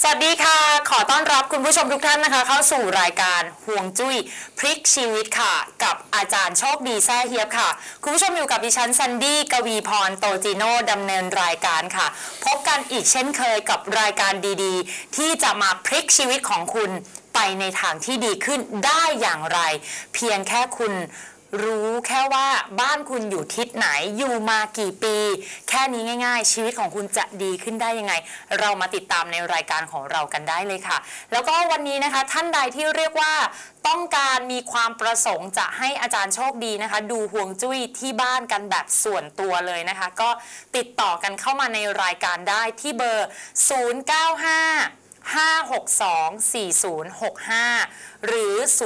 สวัสดีค่ะขอต้อนรับคุณผู้ชมทุกท่านนะคะเข้าสู่รายการห่วงจุ้ยพลิกชีวิตค่ะกับอาจารย์โชคดีแซ่เฮียบค่ะคุณผู้ชมอยู่กับดิฉันซันดี้กวีพรโตจิโน่ดำเนินรายการค่ะพบกันอีกเช่นเคยกับรายการดีๆที่จะมาพลิกชีวิตของคุณไปในทางที่ดีขึ้นได้อย่างไรเพียงแค่คุณรู้แค่ว่าบ้านคุณอยู่ทิศไหนอยู่มากี่ปีแค่นี้ง่ายๆชีวิตของคุณจะดีขึ้นได้ยังไงเรามาติดตามในรายการของเรากันได้เลยค่ะแล้วก็วันนี้นะคะท่านใดที่เรียกว่าต้องการมีความประสงค์จะให้อาจารย์โชคดีนะคะดูห่วงจุ้ยที่บ้านกันแบบส่วนตัวเลยนะคะก็ติดต่อกันเข้ามาในรายการได้ที่เบอร์095-562-4065หรือ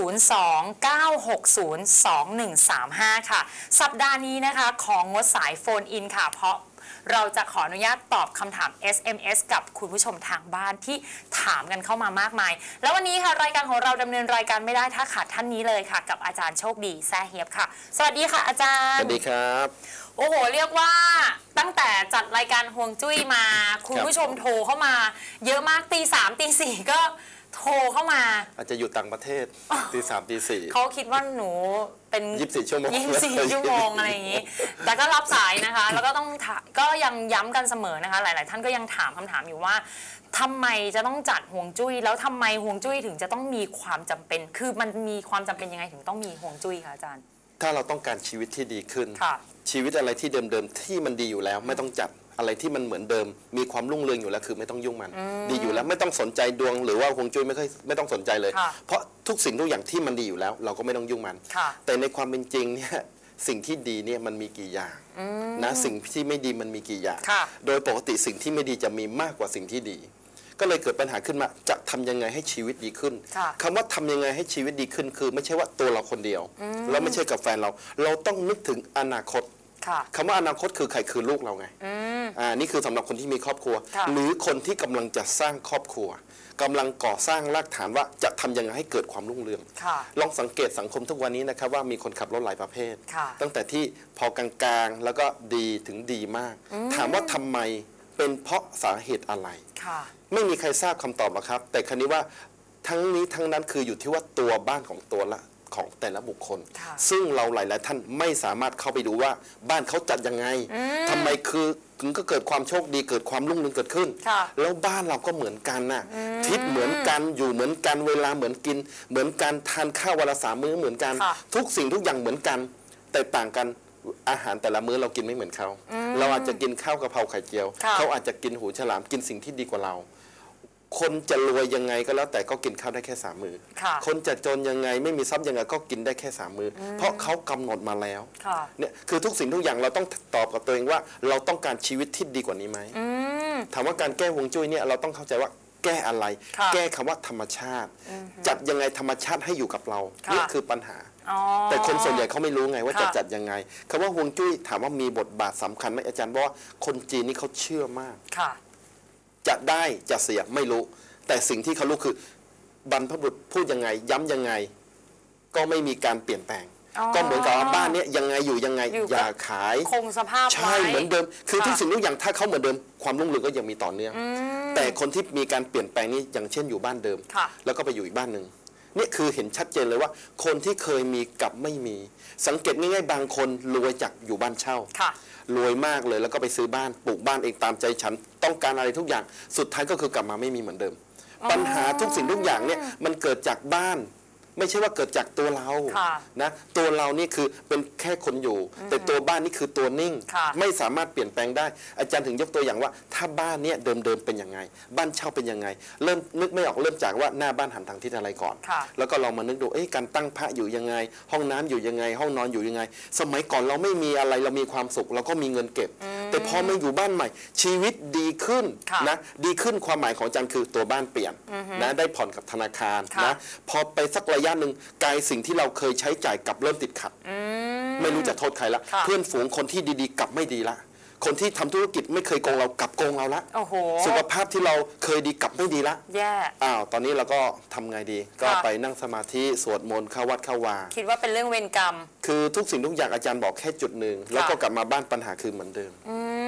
029602135 ค่ะสัปดาห์นี้นะคะของงดสายโฟนอินค่ะเพราะเราจะขออนุญาตตอบคำถาม SMS กับคุณผู้ชมทางบ้านที่ถามกันเข้ามามากมายแล้ววันนี้ค่ะรายการของเราดำเนินรายการไม่ได้ถ้าขาดท่านนี้เลยค่ะกับอาจารย์โชคดีแซ่เฮียบค่ะสวัสดีค่ะอาจารย์สวัสดีครับโอ้โหเรียกว่าตั้งแต่จัดรายการห่วงจุ้ยมาคุณผู้ชมโทรเข้ามาเยอะมากตี 3 ตี 4ก็โทรเข้ามาอาจจะอยู่ต่างประเทศตี 3 ตี 4 เขาคิดว่าหนูเป็น 24 ชั่วโมง 24 ชั่วโมงอะไรอย่างนี้แต่ก็รับสายนะคะแล้วก็ต้องก็ยังย้ำกันเสมอนะคะหลายๆท่านก็ยังถามคำถามอยู่ว่าทำไมจะต้องจัดห่วงจุ้ยแล้วทำไมห่วงจุ้ยถึงจะต้องมีความจำเป็นคือมันมีความจำเป็นยังไงถึงต้องมีห่วงจุ้ยคะอาจารย์ถ้าเราต้องการชีวิตที่ดีขึ้นชีวิตอะไรที่เดิมๆที่มันดีอยู่แล้วไม่ต้องจัดอะไรที่มันเหมือนเดิมมีความรุ่งเรืองอยู่แล้วคือไม่ต้องยุ่งมันดีอยู่แล้วไม่ต้องสนใจดวงหรือว่าฮวงจุ้ยไม่ต้องสนใจเลยเพราะทุกสิ่งทุกอย่างที่มันดีอยู่แล้วเราก็ไม่ต้องยุ่งมันแต่ในความเป็นจริงเนี่ยสิ่งที่ดีเนี่ยมันมีกี่อย่างนะสิ่งที่ไม่ดีมันมีกี่อย่างโดยปกติสิ่งที่ไม่ดีจะมีมากกว่าสิ่งที่ดีก็เลยเกิดปัญหาขึ้นมาจะทำยังไงให้ชีวิตดีขึ้นคำว่าทำยังไงให้ชีวิตดีขึ้นคือไม่ใช่ว่าตัวเราคนเดียวแล้วไม่ใช่กับแฟนเราต้องนึกถึงอนาคตคำว่าอนาคตคือใครคือลูกเราไงนี่คือสำหรับคนที่มีครอบครัวหรือคนที่กำลังจะสร้างครอบครัวกำลังก่อสร้างรากฐานว่าจะทำยังไงให้เกิดความรุ่งเรืองลองสังเกตสังคมทุกวันนี้นะครับว่ามีคนขับรถหลายประเภทตั้งแต่ที่พอกลางๆแล้วก็ดีถึงดีมากถามว่าทำไมเป็นเพราะสาเหตุอะไรไม่มีใครทราบคำตอบหรอกครับแต่คราวนี้ว่าทั้งนี้ทั้งนั้นคืออยู่ที่ว่าตัวบ้านของตัวละของแต่ละบุคคลซึ่งเราหลายๆท่านไม่สามารถเข้าไปดูว่าบ้านเขาจัดยังไงทำไมคือถึงก็เกิดความโชคดีเกิดความรุ่งเรืองเกิดขึ้นแล้วบ้านเราก็เหมือนกันนะทิศเหมือนกันอยู่เหมือนกันเวลาเหมือนกินเหมือนกันทานข้าววันละ3 มื้อเหมือนกันทุกสิ่งทุกอย่างเหมือนกันแต่ต่างกันอาหารแต่ละมื้อเรากินไม่เหมือนเขาเราอาจจะกินข้าวกะเพราไข่เจียวเขาอาจจะกินหูฉลามกินสิ่งที่ดีกว่าเราคนจะรวยยังไงก็แล้วแต่ก็กินข้าวได้แค่3 มื้อคนจะจนยังไงไม่มีทรัพย์ยังไงก็กินได้แค่3 มื้อเพราะเขากำหนดมาแล้วเนี่ยคือทุกสิ่งทุกอย่างเราต้องตอบกับตัวเองว่าเราต้องการชีวิตที่ดีกว่านี้ไหมถามว่าการแก้ฮวงจุ้ยเนี่ยเราต้องเข้าใจว่าแก้อะไรแก้คำว่าธรรมชาติจัดยังไงธรรมชาติให้อยู่กับเรานี่คือปัญหาแต่คนส่วนใหญ่เขาไม่รู้ไงว่าจะจัดยังไงคำว่าฮวงจุ้ยถามว่ามีบทบาทสำคัญไหมอาจารย์เพราะว่าคนจีนนี่เขาเชื่อมากจะได้จะเสียไม่รู้แต่สิ่งที่เขารู้คือบรรพบุรุษพูดยังไงย้ำยังไงก็ไม่มีการเปลี่ยนแปลงก็เหมือนกับบ้านนี้ยังไงอยู่ยังไงอย่าขายคงสภาพใช่เหมือนเดิมคือทุกสิ่งทุกอย่างถ้าเขาเหมือนเดิมความรุ่งเรืองก็ยังมีต่อเนื่องแต่คนที่มีการเปลี่ยนแปลงนี้อย่างเช่นอยู่บ้านเดิมแล้วก็ไปอยู่อีกบ้านหนึ่งนี่คือเห็นชัดเจนเลยว่าคนที่เคยมีกับไม่มีสังเกตง่ายๆบางคนรวยจากอยู่บ้านเช่ารวยมากเลยแล้วก็ไปซื้อบ้านปลูกบ้านเองตามใจฉันต้องการอะไรทุกอย่างสุดท้ายก็คือกลับมาไม่มีเหมือนเดิมปัญหาทุกสิ่งทุกอย่างเนี่ยมันเกิดจากบ้านไม่ใช่ว่าเกิดจากตัวเรานะตัวเรานี่คือเป็นแค่คนอยู่แต่ตัวบ้านนี่คือตัวนิ่งไม่สามารถเปลี่ยนแปลงได้อาจารย์ถึงยกตัวอย่างว่าถ้าบ้านเนี่ยเดิมเป็นยังไงบ้านเช่าเป็นยังไงเริ่มนึกไม่ออกเริ่มจากว่าหน้าบ้านหันทางทิศอะไรก่อนแล้วก็ลองมานึกดูการตั้งพระอยู่ยังไงห้องน้ำอยู่ยังไงห้องนอนอยู่ยังไงสมัยก่อนเราไม่มีอะไรเรามีความสุขเราก็มีเงินเก็บแต่พอมาอยู่บ้านใหม่ชีวิตดีขึ้นนะดีขึ้นความหมายของอาจารย์คือตัวบ้านเปลี่ยนนะได้ผ่อนกับธนาคารนะพอไปสักระยะหนึ่งกายสิ่งที่เราเคยใช้จ่ายกับเริ่มติดขัดไม่รู้จะโทษใครละเพื่อนฝูงคนที่ดีๆกลับไม่ดีละคนที่ทำธุรกิจไม่เคยโกงเรากลับโกงเราละสุขภาพที่เราเคยดีกลับไม่ดีละแย่ตอนนี้เราก็ทำไงดีก็ไปนั่งสมาธิสวดมนต์เข้าวัดเข้าวาคิดว่าเป็นเรื่องเวรกรรมคือทุกสิ่งทุกอย่างอาจารย์บอกแค่จุดหนึ่งแล้วก็กลับมาบ้านปัญหาคือเหมือนเดิม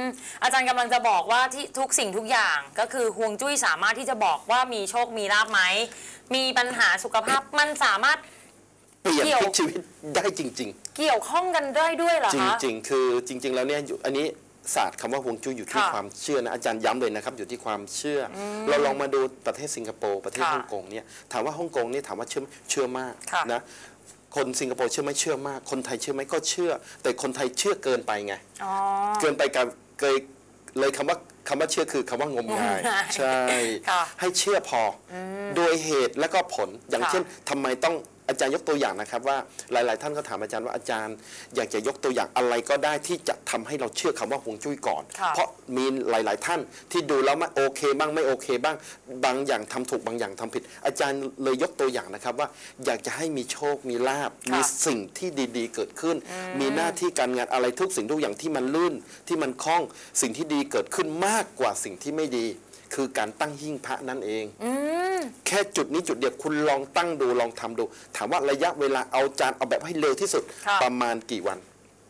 อาจารย์กำลังจะบอกว่าที่ทุกสิ่งทุกอย่างก็คือฮวงจุ้ยสามารถที่จะบอกว่ามีโชคมีลาภไหมมีปัญหาสุขภาพมันสามารถเปลี่ยนพลิกชีวิตได้จริงๆเกี่ยวข้องกันได้ด้วยเหรอคะจริงๆคือจริงๆแล้วเนี่ยอันนี้ศาสตร์คำว่าฮวงจุ้ยอยู่ที่ความเชื่อนะอาจารย์ย้ำเลยนะครับอยู่ที่ความเชื่อเราลองมาดูประเทศสิงคโปร์ประเทศฮ่องกงเนี่ยถามว่าฮ่องกงเนี่ยถามว่าเชื่อมากนะคนสิงคโปร์เชื่อไหมเชื่อมากคนไทยเชื่อไหมก็เชื่อแต่คนไทยเชื่อเกินไปไงเกินไปการเลยคำว่าเชื่อคือคำว่างมงายใช่ให้เชื่อพอโดยเหตุและก็ผลอย่างเช่นทำไมต้องอาจารย์ยกตัวอย่างนะครับว่าหลายๆท่านก็ถามอาจารย์ว่าอาจารย์อยากจะยกตัวอย่างอะไรก็ได้ที่จะทำให้เราเชื่อคำว่าฮวงจุ้ยก่อนเพราะมีหลายๆท่านที่ดูแล้วไม่โอเคบ้างไม่โอเคบ้างบางอย่างทำถูกบางอย่างทำผิดอาจารย์เลยยกตัวอย่างนะครับว่าอยากจะให้มีโชคมีลาภมีสิ่งที่ดีๆเกิดขึ้นมีหน้าที่การงานอะไรทุกสิ่งทุกอย่างที่มันลื่นที่มันคล่องสิ่งที่ดีเกิดขึ้นมากกว่าสิ่งที่ไม่ดีคือการตั้งหิ้งพระนั่นเองแค่จุดนี้จุดเดียวคุณลองตั้งดูลองทำดูถามว่าระยะเวลาเอาแบบให้เร็วที่สุดประมาณกี่วัน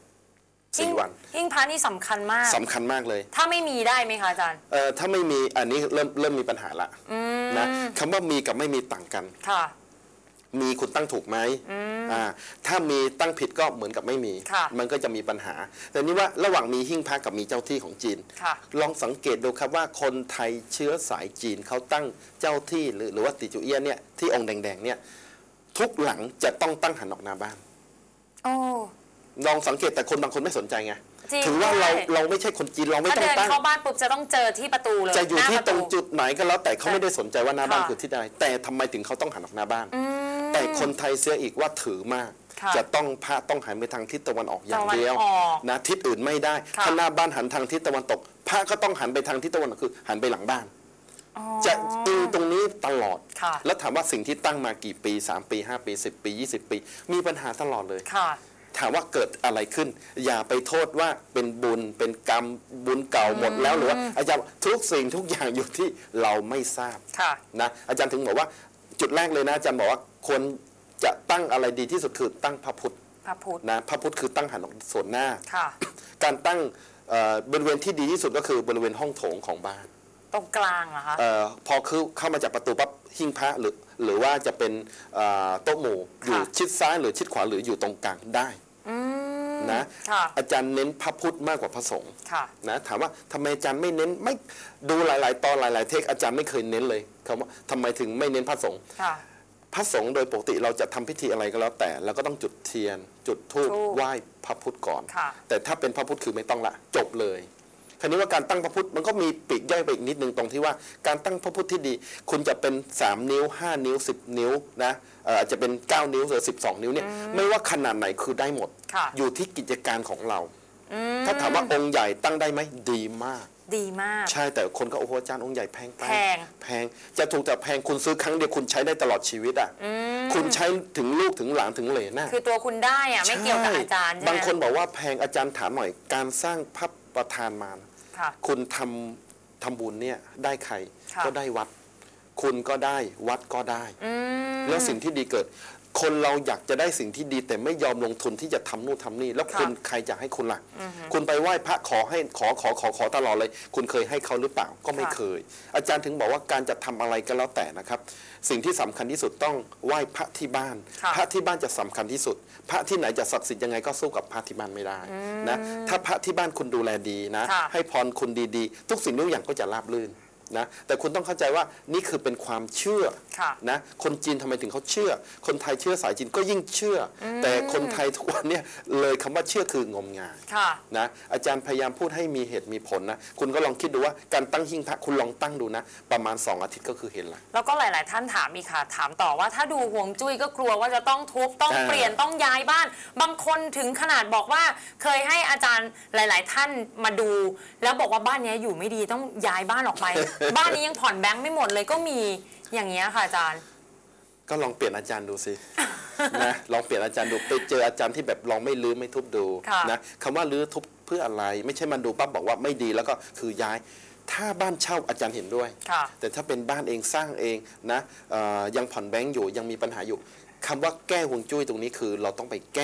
4 วันหิ้งพระนี่สำคัญมากสำคัญมากเลยถ้าไม่มีได้ไหมคะอาจารย์ถ้าไม่มีอันนี้เริ่มมีปัญหาละนะคำว่ามีกับไม่มีต่างกันมีคุณตั้งถูกไหมถ้ามีตั้งผิดก็เหมือนกับไม่มีมันก็จะมีปัญหาแต่นี่ว่าระหว่างมีหิ้งพระกับมีเจ้าที่ของจีนลองสังเกตดูครับว่าคนไทยเชื้อสายจีนเขาตั้งเจ้าที่หรือว่าติจูเอี้ยนเนี่ยที่องค์แดงๆเนี่ยทุกหลังจะต้องตั้งหันออกหน้าบ้านลองสังเกตแต่คนบางคนไม่สนใจไงถือว่าเราไม่ใช่คนจีนเราไม่ต้องตั้งเข้าบ้านปุ๊บจะต้องเจอที่ประตูเลยจะอยู่ที่ตรงจุดไหนก็แล้วแต่เขาไม่ได้สนใจว่าหน้าบ้านคือที่ใดแต่ทำไมถึงเขาต้องหันออกหน้าบ้านแต่คนไทยเสียอีกว่าถือมากจะต้องพระต้องหันไปทางทิศตะวันออกอย่างเดียวนะทิศอื่นไม่ได้ถ้าหน้าบ้านหันทางทิศตะวันตกพระก็ต้องหันไปทางทิศตะวันออกคือหันไปหลังบ้านจะตึงตรงนี้ตลอดแล้วถามว่าสิ่งที่ตั้งมากี่ปี3 ปี5 ปี10 ปี20 ปีมีปัญหาตลอดเลยถามว่าเกิดอะไรขึ้นอย่าไปโทษว่าเป็นบุญเป็นกรรมบุญเก่าหมดแล้วหรือว่าอาจารย์ทุกสิ่งทุกอย่างอยู่ที่เราไม่ทราบนะอาจารย์ถึงบอกว่าจุดแรกเลยนะอาจารย์บอกว่าคนจะตั้งอะไรดีที่สุดคือตั้งพระพุทธนะพระพุทธคือตั้งหันออกส่วนหน้าการตั้งบริเวณที่ดีที่สุดก็คือบริเวณห้องโถงของบ้านตรงกลางเหรอคะพอคือเข้ามาจากประตูปั๊บหิ้งพระหรือว่าจะเป็นโต๊ะหมู่อยู่ชิดซ้ายหรือชิดขวาหรืออยู่ตรงกลางได้นะอาจารย์เน้นพระพุทธมากกว่าพระสงฆ์นะถามว่าทำไมอาจารย์ไม่เน้นไม่ดูหลายๆตอนหลายๆเทคอาจารย์ไม่เคยเน้นเลยคำว่าทำไมถึงไม่เน้นพระสงฆ์พระสงฆ์โดยปกติเราจะทำพิธีอะไรก็แล้วแต่เราก็ต้องจุดเทียนจุดธูปไหว้พระพุทธก่อนแต่ถ้าเป็นพระพุทธคือไม่ต้องละจบเลยคราวนี้ว่าการตั้งพระพุทธมันก็มีปีกย่อยไปอีกนิดนึงตรงที่ว่าการตั้งพระพุทธที่ดีคุณจะเป็น3 นิ้ว5 นิ้ว10 นิ้วนะอาจจะเป็น9 นิ้วหรือ12 นิ้วเนี่ยไม่ว่าขนาดไหนคือได้หมดอยู่ที่กิจการของเราถ้าถามว่าองค์ใหญ่ตั้งได้ไหมดีมากใช่แต่คนก็โอ้โหอาจารย์องค์ใหญ่แพงไปแพงจะถูกแต่แพงคุณซื้อครั้งเดียวคุณใช้ได้ตลอดชีวิตคุณใช้ถึงลูกถึงหลานถึงเหลนนะคือตัวคุณได้ไม่เกี่ยวกับอาจารย์บางคนบอกว่าแพงอาจารย์ถามหน่อยการสร้างพระประธานมาคุณทำบุญเนี่ยได้ใครก็ได้วัดคุณก็ได้วัดก็ได้แล้วสิ่งที่ดีเกิดคนเราอยากจะได้สิ่งที่ดีแต่ไม่ยอมลงทุนที่จะทำนู่นทำนี่แล้วคุณใครจะให้คุณล่ะคุณไปไหว้พระขอให้ขอตลอดเลยคุณเคยให้เขาหรือเปล่าก็ไม่เคยอาจารย์ถึงบอกว่าการจะทำอะไรก็แล้วแต่นะครับสิ่งที่สำคัญที่สุดต้องไหว้พระที่บ้านพระที่บ้านจะสำคัญที่สุดพระที่ไหนจะศักดิ์สิทธิ์ยังไงก็สู้กับพระที่บ้านไม่ได้นะถ้าพระที่บ้านคุณดูแลดีนะให้พรคุณดีๆทุกสิ่งทุกอย่างก็จะราบรื่นนะแต่คุณต้องเข้าใจว่านี่คือเป็นความเชื่อนะคนจีนทำไมถึงเขาเชื่อคนไทยเชื่อสายจีนก็ยิ่งเชื่อแต่คนไทยทุกวันเนี่ยเลยคำว่าเชื่อคืองมงายนะอาจารย์พยายามพูดให้มีเหตุมีผลนะคุณก็ลองคิดดูว่าการตั้งหิ้งพระคุณลองตั้งดูนะประมาณ2 อาทิตย์ก็คือเห็นละแล้วก็หลายๆท่านถามอีกค่ะถามต่อว่าถ้าดูฮวงจุ้ยก็กลัวว่าจะต้องทุบต้องเปลี่ยนต้องย้ายบ้านบางคนถึงขนาดบอกว่าเคยให้อาจารย์หลายๆท่านมาดูแล้วบอกว่าบ้านนี้อยู่ไม่ดีต้องย้ายบ้านออกไปบ้านนี้ยังผ่อนแบงค์ไม่หมดเลยก็มีอย่างเงี้ยค่ะอาจารย์ก็ลองเปลี่ยนอาจารย์ดูสินะลองเปลี่ยนอาจารย์ดูไปเจออาจารย์ที่แบบลองไม่รื้อไม่ทุบดูนะคำว่ารื้อทุบเพื่ออะไรไม่ใช่มันดูปั๊บบอกว่าไม่ดีแล้วก็คือย้ายถ้าบ้านเช่าอาจารย์เห็นด้วยแต่ถ้าเป็นบ้านเองสร้างเองนะยังผ่อนแบงค์อยู่ยังมีปัญหาอยู่คำว่าแก้ฮวงจุ้ยตรงนี้คือเราต้องไปแก้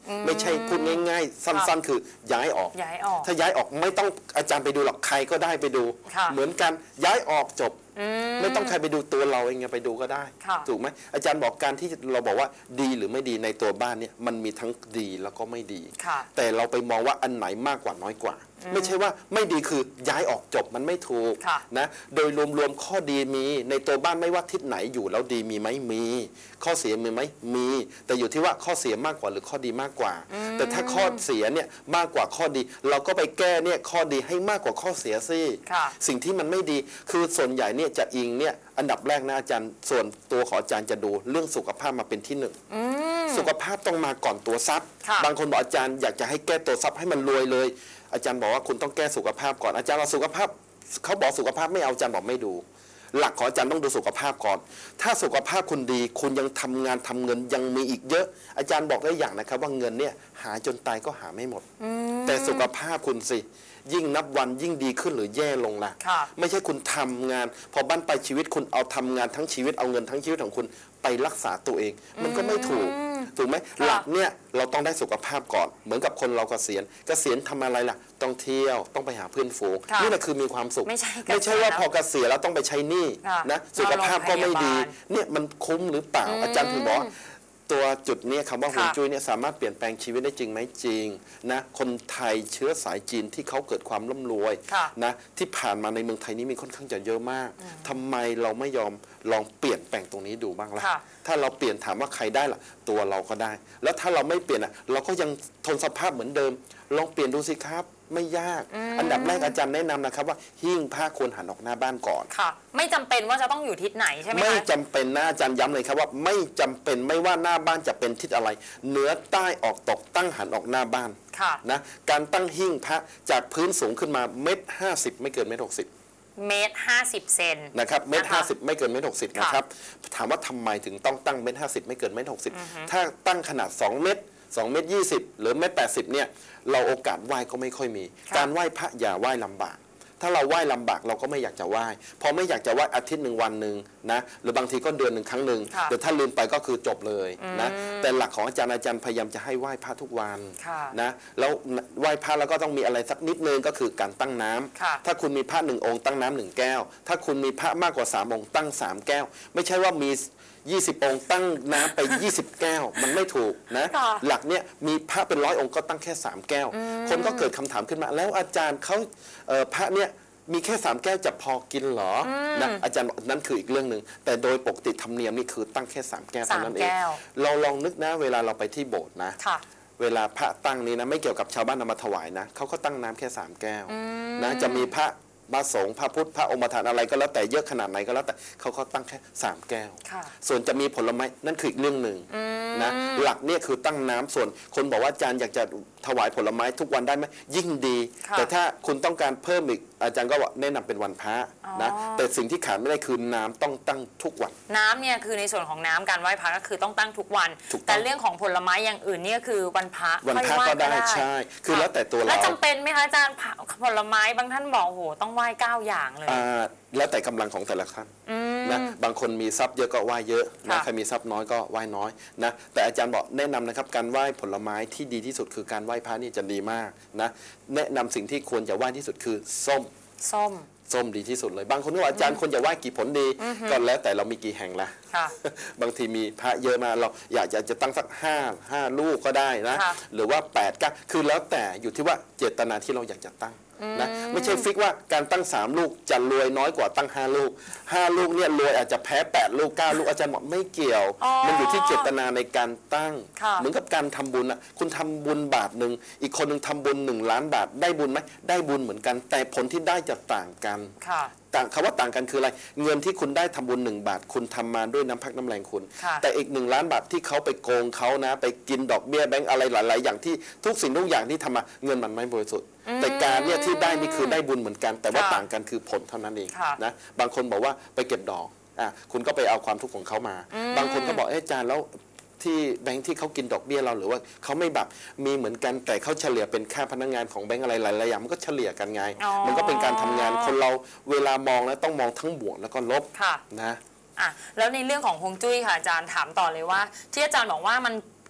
ไม่ใช่พูดง่ายๆสั้นๆ คือย้ายออกถ้าย้ายออกไม่ต้องอาจารย์ไปดูหรอกใครก็ได้ไปดูเหมือนกันย้ายออกจบไม่ต้องใครไปดูตัวเราเองไปดูก็ได้ถูกไหมอาจารย์บอกการที่เราบอกว่าดีหรือไม่ดีในตัวบ้านเนี่ยมันมีทั้งดีแล้วก็ไม่ดีแต่เราไปมองว่าอันไหนมากกว่าน้อยกว่าไม่ใช่ว่าไม่ดีคือย้ายออกจบมันไม่ถูกนะโดยรวมๆข้อดีมีในตัวบ้านไม่ว่าทิศไหนอยู่แล้วดีมีไหมมีข้อเสียมีไหมมีแต่อยู่ที่ว่าข้อเสียมากกว่าหรือข้อดีมากกว่าแต่ถ้าข้อเสียเนี่ยมากกว่าข้อดีเราก็ไปแก้เนี่ยข้อดีให้มากกว่าข้อเสียสิสิ่งที่มันไม่ดีคือส่วนใหญ่เนี่ยจะอิงเนี่ยอันดับแรกนะอาจารย์ส่วนตัวของอาจารย์จะดูเรื่องสุขภาพมาเป็นที่หนึ่งสุขภาพต้องมาก่อนตัวทรัพย์บางคนบอกอาจารย์อยากจะให้แก้ตัวทรัพย์ให้มันรวยเลยอาจารย์บอกว่าคุณต้องแก้สุขภาพก่อนอาจารย์ว่าสุขภาพเขาบอกสุขภาพไม่เอาอาจารย์บอกไม่ดูหลักของอาจารย์ต้องดูสุขภาพก่อนถ้าสุขภาพคุณดีคุณยังทำงานทำเงินยังมีอีกเยอะอาจารย์บอกได้อย่างนะครับว่าเงินเนี่ยหาจนตายก็หาไม่หมดแต่สุขภาพคุณสิยิ่งนับวันยิ่งดีขึ้นหรือแย่ลงล่ะไม่ใช่คุณทำงานพอบ้านปลายชีวิตคุณเอาทำงานทั้งชีวิตเอาเงินทั้งชีวิตของคุณไปรักษาตัวเองมันก็ไม่ถูกไหมหลักเนี่ยเราต้องได้สุขภาพก่อนเหมือนกับคนเราเกษียณทำอะไรล่ะต้องเที่ยวต้องไปหาเพื่อนฝูงนี่แหละคือมีความสุขไม่ใช่ว่าพอเกษียณแล้วต้องไปใช้หนี้นะสุขภาพก็ไม่ดีเนี่ยมันคุ้มหรือเปล่าอาจารย์ถึงบอกตัวจุดนี้คำว่าฮวงจุ้ยเนี่ยสามารถเปลี่ยนแปลงชีวิตได้จริงไหมจริงนะคนไทยเชื้อสายจีนที่เขาเกิดความร่ำรวยนะที่ผ่านมาในเมืองไทยนี้มีค่อนข้างจะเยอะมากทำไมเราไม่ยอมลองเปลี่ยนแปลงตรงนี้ดูบ้างล่ะถ้าเราเปลี่ยนถามว่าใครได้ล่ะตัวเราก็ได้แล้วถ้าเราไม่เปลี่ยนเราก็ยังทนสภาพเหมือนเดิมลองเปลี่ยนดูสิครับไม่ยากอันดับแรกอาจารย์แนะนำนะครับว่าหิ้งผ้าควรหันออกหน้าบ้านก่อนค่ะไม่จำเป็นว่าจะต้องอยู่ทิศไหนใช่ไหมคะไม่จำเป็นนะอาจารย์ย้ำเลยครับว่าไม่จำเป็นไม่ว่าหน้าบ้านจะเป็นทิศอะไรเหนือใต้ออกตกตั้งหันออกหน้าบ้านนะการตั้งหิ้งพระจากพื้นสูงขึ้นมา1.50 ไม่เกิน1.60 1.50 เซนนะครับ1.50 ไม่เกิน1.60 นะครับถามว่าทำไมถึงต้องตั้ง1.50 ไม่เกิน1.60 ถ้าตั้งขนาด2 เมตร2.20 หรือ1.80 เนี่ยเราโอกาสไหว้ก็ไม่ค่อยมีการไหว้พระอย่าไหว้ลำบากถ้าเราไหว้ลำบากเราก็ไม่อยากจะไหว้พอไม่อยากจะไหว้อาทิตย์หนึ่งวันหนึ่งนะหรือบางทีก็เดือนหนึ่งครั้งหนึ่งแต่ถ้าลืมไปก็คือจบเลยนะแต่หลักของอาจารย์พยายามจะให้ไหว้พระทุกวันนะแล้วไหว้พระแล้วก็ต้องมีอะไรสักนิดนึงก็คือการตั้งน้ำถ้าคุณมีพระ1 องค์ตั้งน้ำ1 แก้วถ้าคุณมีพระมากกว่า3 องค์ตั้ง3 แก้วไม่ใช่ว่ามี20 องค์ตั้งน้ำไป20 แก้วมันไม่ถูกนะหลักเนี่ยมีพระเป็น100 องค์ก็ตั้งแค่3 แก้วคนก็เกิดคำถามขึ้นมาแล้วอาจารย์เขาพระเนี่ยมีแค่3 แก้วจะพอกินเหรอนะอาจารย์บอกนั่นคืออีกเรื่องหนึ่งแต่โดยปกติธรรมเนียมนี่คือตั้งแค่3 แก้วเท่านั้นเองเราลองนึกนะเวลาเราไปที่โบสถ์นะเวลาพระตั้งนี้นะไม่เกี่ยวกับชาวบ้านนำมาถวายนะเขาก็ตั้งน้ำแค่3 แก้วนะจะมีพระสงฆ์พระพุทธพระองค์ประธานอะไรก็แล้วแต่เยอะขนาดไหนก็แล้วแต่เขาตั้งแค่3 แก้วส่วนจะมีผลไม้นั่นคืออีกเรื่องหนึ่งนะหลักเนี่ยคือตั้งน้ำส่วนคนบอกว่าอาจารย์อยากจะถวายผลไม้ทุกวันได้ไหมยิ่งดีแต่ถ้าคุณต้องการเพิ่มอีกอาจารย์ก็แนะนำเป็นวันพระนะแต่สิ่งที่ขาดไม่ได้คือน้ำต้องตั้งทุกวันน้ำเนี่ยคือในส่วนของน้ำการไหว้พระก็คือต้องตั้งทุกวันแต่เรื่องของผลไม้อย่างอื่นเนี่ยคือวันพระก็ได้ใช่คือแล้วแต่ตัวเราแล้วจำเป็นไหมคะอาจารย์ผลไม้บางท่านบอกโหต้องไหว้9 อย่างเลยแล้วแต่กำลังของแต่ละท่านนะบางคนมีทรัพย์เยอะก็ไหว้เยอะนะใครมีทรัพย์น้อยก็ไหว้น้อยนะแต่อาจารย์บอกแนะนำนะครับการไหว้ผลไม้ที่ดีที่สุดคือการไหว้พระนี่จะดีมากนะแนะนำสิ่งที่ควรจะไหว้ที่สุดคือส้มดีที่สุดเลยบางคนก็บอกอาจารย์ควรจะไหว้กี่ผลดีก็แล้วแต่เรามีกี่แห่งละบางทีมีพระเยอะมาเราอยากจะตั้งสัก5 ลูกก็ได้นะหรือว่า8 9คือแล้วแต่อยู่ที่ว่าเจตนาที่เราอยากจะตั้งนะไม่ใช่ฟิกว่าการตั้ง3 ลูกจะรวยน้อยกว่าตั้ง5 ลูก5 ลูกเนี่ยรวยอาจจะแพ้8 ลูก9 ลูกอาจารย์บอกไม่เกี่ยวมันอยู่ที่เจตนาในการตั้งเหมือนกับการทำบุญอ่ะคุณทำบุญบาทหนึ่งอีกคนหนึ่งทำบุญ1 ล้านบาทได้บุญไหมได้บุญเหมือนกันแต่ผลที่ได้จะต่างกันคำว่าต่างกันคืออะไรเงินที่คุณได้ทำบุญ1 บาทคุณทำมาด้วยน้ำพักน้ำแรงคุณแต่อีก1 ล้านบาทที่เขาไปโกงเขานะไปกินดอกเบี้ยแบงก์อะไรหลายๆอย่างที่ทุกสิ่งทุกอย่างที่ทำมาเงินมันไม่บริสุทธิ์แต่การเนี่ยที่ได้นี่คือได้บุญเหมือนกันแต่ว่าต่างกันคือผลเท่านั้นเองนะบางคนบอกว่าไปเก็บดอกคุณก็ไปเอาความทุกข์ของเขามาบางคนก็บอกอาจารย์แล้วที่แบงค์ที่เขากินดอกเบี้ยเราหรือว่าเขาไม่แบบมีเหมือนกันแต่เขาเฉลี่ยเป็นค่าพนักงานของแบงค์อะไรหลายๆอย่างมันก็เฉลี่ยกันไงมันก็เป็นการทำงานคนเราเวลามองแล้วต้องมองทั้งบวกแล้วก็ลบนะแล้วในเรื่องของฮวงจุ้ยค่ะอาจารย์ถามต่อเลยว่าที่อาจารย์บอกว่ามัน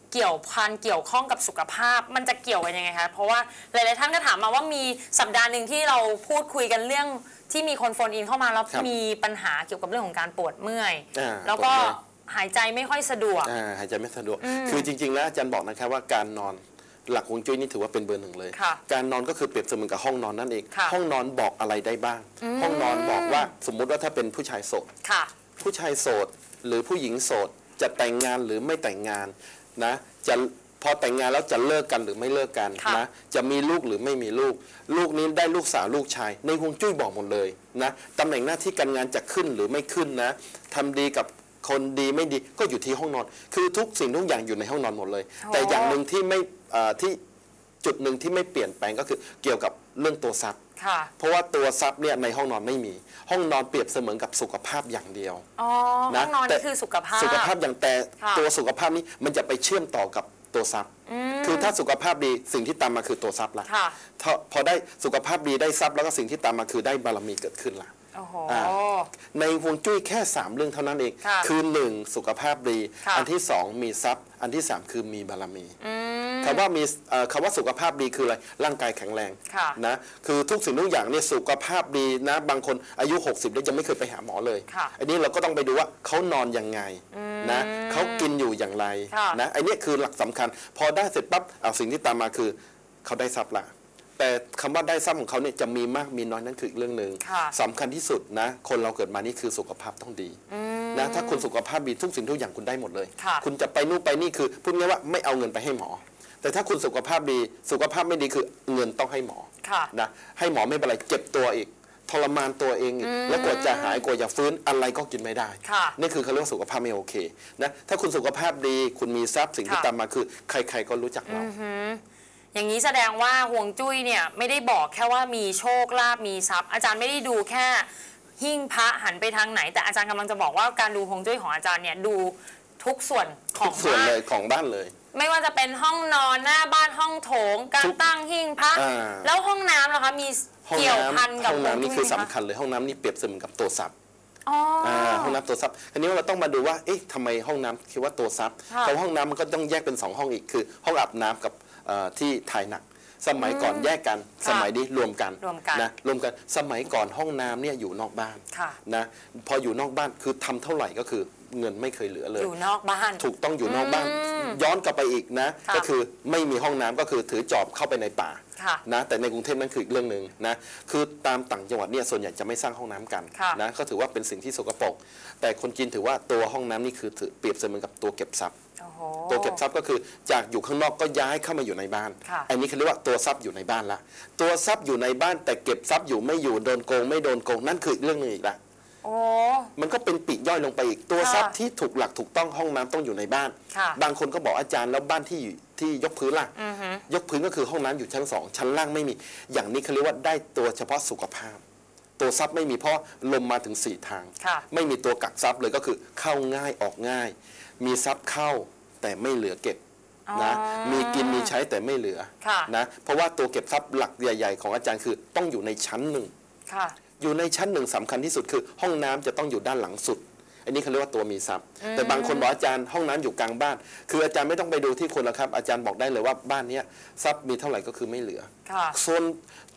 เกี่ยวพันเกี่ยวข้องกับสุขภาพมันจะเกี่ยวกันยังไงคะเพราะว่าหลายๆท่านก็ถามมาว่ามีสัปดาห์หนึ่งที่เราพูดคุยกันเรื่องที่มีคนโฟนอินเข้ามาแล้วมีปัญหาเกี่ยวกับเรื่องของการปวดเมื่อยแล้วก็หายใจไม่ค่อยสะดวกหายใจไม่สะดวกคือจริงๆแล้วอาจารย์บอกนะครับว่าการนอนหลักฮวงจุ้ยนี่ถือว่าเป็นเบอร์หนึ่งเลยการนอนก็คือเปรียบเสมือนกับห้องนอนนั่นเองห้องนอนบอกอะไรได้บ้างห้องนอนบอกว่าสมมุติว่าถ้าเป็นผู้ชายโสดผู้ชายโสดหรือผู้หญิงโสดจะแต่งงานหรือไม่แต่งงานนะจะพอแต่งงานแล้วจะเลิกกันหรือไม่เลิกกันนะจะมีลูกหรือไม่มีลูกลูกนี้ได้ลูกสาวลูกชายในฮวงจุ้ยบอกหมดเลยนะตำแหน่งหน้าที่การงานจะขึ้นหรือไม่ขึ้นนะทำดีกับคนดีไม่ดีก็อยู่ที่ห้องนอนคือทุกสิ่งทุกอย่างอยู่ในห้องนอนหมดเลยแต่อย่างหนึ่งที่ไม่ที่จุดหนึ่งที่ไม่เปลี่ยนแปลงก็คือเกี่ยวกับเรื่องตัวทรัพย์เพราะว่าตัวทรัพย์เนี่ยในห้องนอนไม่มีห้องนอนเปรียบเสมือนกับสุขภาพอย่างเดียวห้องนอนนี่คือสุขภาพอย่างแต่ตัวสุขภาพนี้มันจะไปเชื่อมต่อกับตัวทรัพย์คือถ้าสุขภาพดีสิ่งที่ตามมาคือตัวทรัพย์ละพอได้สุขภาพดีได้ทรัพย์แล้วก็สิ่งที่ตามมาคือได้บารมีเกิดขึ้นละในฮวงจุ้ยแค่3เรื่องเท่านั้นเองคือ1สุขภาพดีอันที่2มีทรัพย์อันที่3คือมีบารมีคำว่าสุขภาพดีคืออะไรร่างกายแข็งแรงนะคือทุกสิ่งทุกอย่างเนี่ยสุขภาพดีนะบางคนอายุ60แล้วยังไม่เคยไปหาหมอเลยอันนี้เราก็ต้องไปดูว่าเขานอนยังไงนะเขากินอยู่อย่างไรนะอันนี้คือหลักสำคัญพอได้เสร็จปั๊บสิ่งที่ตามมาคือเขาได้ทรัพย์ละแต่คำว่าได้ทรัพย์ของเขาเนี่ยจะมีมากมีน้อยนั่นคืออีกเรื่องหนึ่งสำคัญที่สุดนะคนเราเกิดมานี่คือสุขภาพต้องดีนะถ้าคุณสุขภาพดีทุกสิ่งทุกอย่างคุณได้หมดเลยคุณจะไปนู่นไปนี่คือพูดง่ายว่าไม่เอาเงินไปให้หมอแต่ถ้าคุณสุขภาพดีสุขภาพไม่ดีคือเงินต้องให้หมอนะให้หมอไม่เป็นไรเจ็บตัวอีกทรมานตัวเองแล้วกว่าจะหายกว่าจะฟื้นอะไรก็กินไม่ได้นี่คือเขาเรียกว่าสุขภาพไม่โอเคนะถ้าคุณสุขภาพดีคุณมีทรัพย์สิ่งที่ตามมาคือใครๆก็รู้จักเราอย่างนี้แสดงว่าฮวงจุ้ยเนี่ยไม่ได้บอกแค่ว่ามีโชคลาภมีทรัพย์อาจารย์ไม่ได้ดูแค่หิ้งพระหันไปทางไหนแต่อาจารย์กำลังจะบอกว่าการดูฮวงจุ้ยของอาจารย์เนี่ยดูทุกส่วนของบ้านเลยของบ้านเลยไม่ว่าจะเป็นห้องนอนหน้าบ้านห้องโถงการตั้งหิ้งพระแล้วห้องน้ำล่ะคะมีเกี่ยวพันกับห้องน้ำนี่คือสำคัญเลยห้องน้ำนี่เปรียบเสมือนกับตัวทรัพย์ห้องน้ำตัวซับอันนี้เราต้องมาดูว่าเอ๊ะทำไมห้องน้ำคิดว่าตัวซับเพราะห้องน้ำมันก็ต้องแยกเป็น2ห้องอีกคือห้องอาบน้ำกับที่ถ่ายหนักสมัยก่อนแยกกันสมัยนี้รวมกันนะรวมกันสมัยก่อนห้องน้ำเนี่ยอยู่นอกบ้านนะพออยู่นอกบ้านคือทำเท่าไหร่ก็คือเงินไม่เคยเหลือเลยอยู่นอกบ้านถูกต้องอยู่นอกบ้านย้อนกลับไปอีกนะก็คือไม่มีห้องน้ำก็คือถือจอบเข้าไปในป่านะแต่ในกรุงเทพนั่นคืออีกเรื่องหนึ่งนะคือตามต่างจังหวัดเนี่ยส่วนใหญ่จะไม่สร้างห้องน้ำกันนะก็ถือว่าเป็นสิ่งที่สกปรกแต่คนจีนถือว่าตัวห้องน้ำนี่คือเปรียบเสมือนกับตัวเก็บทรัพย์ตัวเก็บทรัพย์ก็คือจากอยู่ข้างนอกก็ย้ายเข้ามาอยู่ในบ้านอันนี้เขาเรียกว่าตัวทรัพย์อยู่ในบ้านละตัวทรัพย์อยู่ในบ้านแต่เก็บทรัพย์อยู่ไม่อยู่โดนโกงไม่โดนโกงนั่นคืออีกเรื่องหนึ่งอีกละมันก็เป็นปีกย่อยลงไปอีกตัวทรัพย์ที่ถูกหลักถูกต้องห้องน้ำต้องอยู่ในบ้านบางคนก็บอกอาจารย์แล้วบ้านที่ยกพื้นล่ะยกพื้นก็คือห้องน้ำอยู่ชั้น2ชั้นล่างไม่มีอย่างนี้เขาเรียกว่าได้ตัวเฉพาะสุขภาพตัวทรัพย์ไม่มีเพราะลมมาถึง4ทางไม่มีตัวกักทรัพย์เลยก็คือเข้าง่ายออกง่ายมีทรัพย์เข้าแต่ไม่เหลือเก็บนะมีกินมีใช้แต่ไม่เหลือนะเพราะว่าตัวเก็บทรัพย์หลักใหญ่ๆของอาจารย์คือต้องอยู่ในชั้นหนึ่งอยู่ในชั้นหนึ่งสำคัญที่สุดคือห้องน้ำจะต้องอยู่ด้านหลังสุดอันนี้เขาเรียกว่าตัวมีทรัพย์แต่บางคนบอกอาจารย์ห้องน้ำอยู่กลางบ้านคืออาจารย์ไม่ต้องไปดูที่คนละครับอาจารย์บอกได้เลยว่าบ้านนี้ทรัพย์มีเท่าไหร่ก็คือไม่เหลือส่วน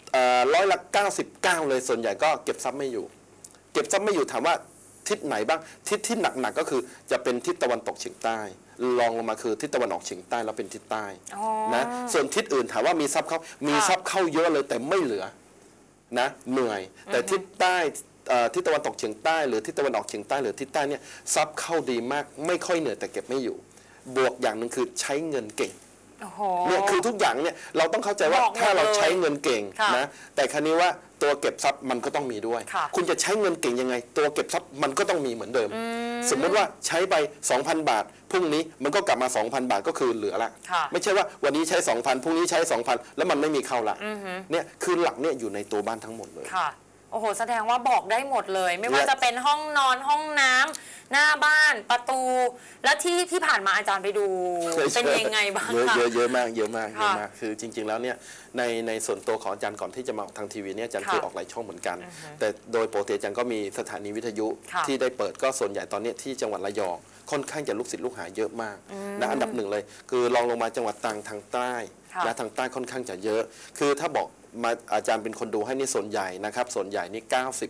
99%เลยส่วนใหญ่ก็เก็บทรัพย์ไม่อยู่เก็บทรัพย์ไม่อยู่ถามว่าทิศไหนบ้างทิศที่หนักๆก็คือจะเป็นทิศตะวันตกเฉียงใต้รองลงมาคือทิศตะวันออกเฉียงใต้แล้วเป็นทิศใต้นะส่วนทิศอื่นถามว่ามีทรัพย์เข้ามีทรัพย์เข้าเยอะเลยแต่ไม่เหลือนะเหนื่อยแต่ทิศใต้ทิศตะวันตกเฉียงใต้หรือทิศตะวันออกเฉียงใต้หรือทิศใต้เนี่ยทรัพย์เข้าดีมากไม่ค่อยเหนื่อยแต่เก็บไม่อยู่บวกอย่างหนึ่งคือใช้เงินเก่งเนี่ยคือทุกอย่างเนี่ยเราต้องเข้าใจว่าถ้าเราใช้เงินเก่งนะแต่คราวนี้ว่าตัวเก็บทรัพย์มันก็ต้องมีด้วยคุณจะใช้เงินเก่งยังไงตัวเก็บทรัพย์มันก็ต้องมีเหมือนเดิมสมมติว่าใช้ไป 2,000 บาทพรุ่งนี้มันก็กลับมา 2,000 บาทก็คือเหลือละไม่ใช่ว่าวันนี้ใช้ 2,000 พรุ่งนี้ใช้ 2,000 แล้วมันไม่มีเข้าละเนี่ยคือหลักเนี่ยอยู่ในตัวบ้านทั้งหมดเลยโอ้โหแสดงว่าบอกได้หมดเลย ไม่ว่าจะเป็นห้องนอนห้องน้ำหน้าบ้านประตู และที่ผ่านมาอาจารย์ไปดูเป็นยังไงบ้างคะเยอะมากคือจริงๆแล้วเนี่ยในส่วนตัวของอาจารย์ก่อนที่จะมาทางทีวีเนี่ยอาจารย์เคยออกหลายช่องเหมือนกันแต่โดยปกติอาจารย์ก็มีสถานีวิทยุที่ได้เปิดก็ส่วนใหญ่ตอนนี้ที่จังหวัดระยองค่อนข้างจะลูกศิษย์ลูกหาเยอะมากนะอันดับหนึ่งเลยคือลองลงมาจังหวัดตรังทางใต้และทางใต้ค่อนข้างจะเยอะคือถ้าบอกมาอาจารย์เป็นคนดูให้นี่ส่วนใหญ่นะครับส่วนใหญ่นี่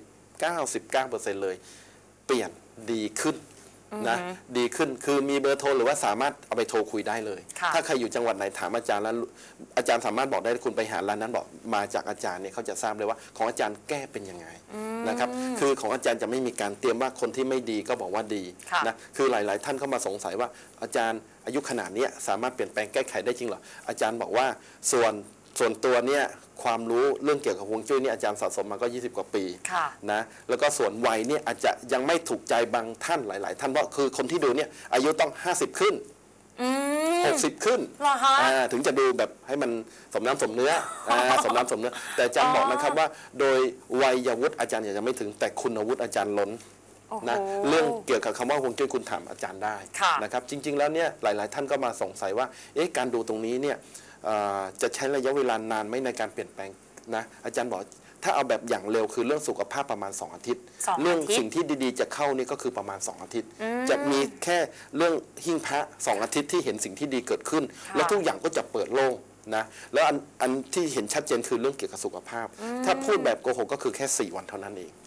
99%เลยเปลี่ยนดีขึ้นนะดีขึ้นคือมีเบอร์โทรหรือว่าสามารถเอาไปโทรคุยได้เลยถ้าใครอยู่จังหวัดไหนถามอาจารย์แล้วอาจารย์สามารถบอกได้คุณไปหาร้านนั้นบอกมาจากอาจารย์เนี่ยเขาจะทราบเลยว่าของอาจารย์แก้เป็นยังไงนะครับคือของอาจารย์จะไม่มีการเตรียมว่าคนที่ไม่ดีก็บอกว่าดีนะคือหลายๆท่านเข้ามาสงสัยว่าอาจารย์อายุขนาดนี้สามารถเปลี่ยนแปลงแก้ไขได้จริงเหรออาจารย์บอกว่าส่วนตัวเนี่ยความรู้เรื่องเกี่ยวกับฮวงจุ้ยนี่อาจารย์สะสมมาก็20กว่าปีนะแล้วก็ส่วนวัยเนี่ยอาจจะยังไม่ถูกใจบางท่านหลายๆท่านเพราะคือคนที่ดูเนี่ยอายุต้อง50ขึ้น60ขึ้นถึงจะดูแบบให้มันสมน้ำสมเนื้อสมน้ำสมเนื้อแต่อาจารย์บอกนะครับว่าโดยวัยวุฒิอาจารย์ยังไม่ถึงแต่คุณวุฒิอาจารย์ล้นนะเรื่องเกี่ยวกับคำว่าฮวงจุ้ยคุณถามอาจารย์ได้นะครับจริงๆแล้วเนี่ยหลายๆท่านก็มาสงสัยว่าการดูตรงนี้เนี่ยจะใช้ระยะเวลานานไหมในการเปลี่ยนแปลงนะอาจารย์บอกถ้าเอาแบบอย่างเร็วคือเรื่องสุขภาพประมาณ2 อาทิตย์เรื่องสิ่งที่ดีๆจะเข้านี่ก็คือประมาณ2 อาทิตย์จะมีแค่เรื่องหิ้งพระ2 อาทิตย์ที่เห็นสิ่งที่ดีเกิดขึ้นแล้วทุกอย่างก็จะเปิดโล่งนะแล้วอันที่เห็นชัดเจนคือเรื่องเกี่ยวกับสุขภาพถ้าพูดแบบโกหกก็คือแค่4 วันเท่านั้นเอง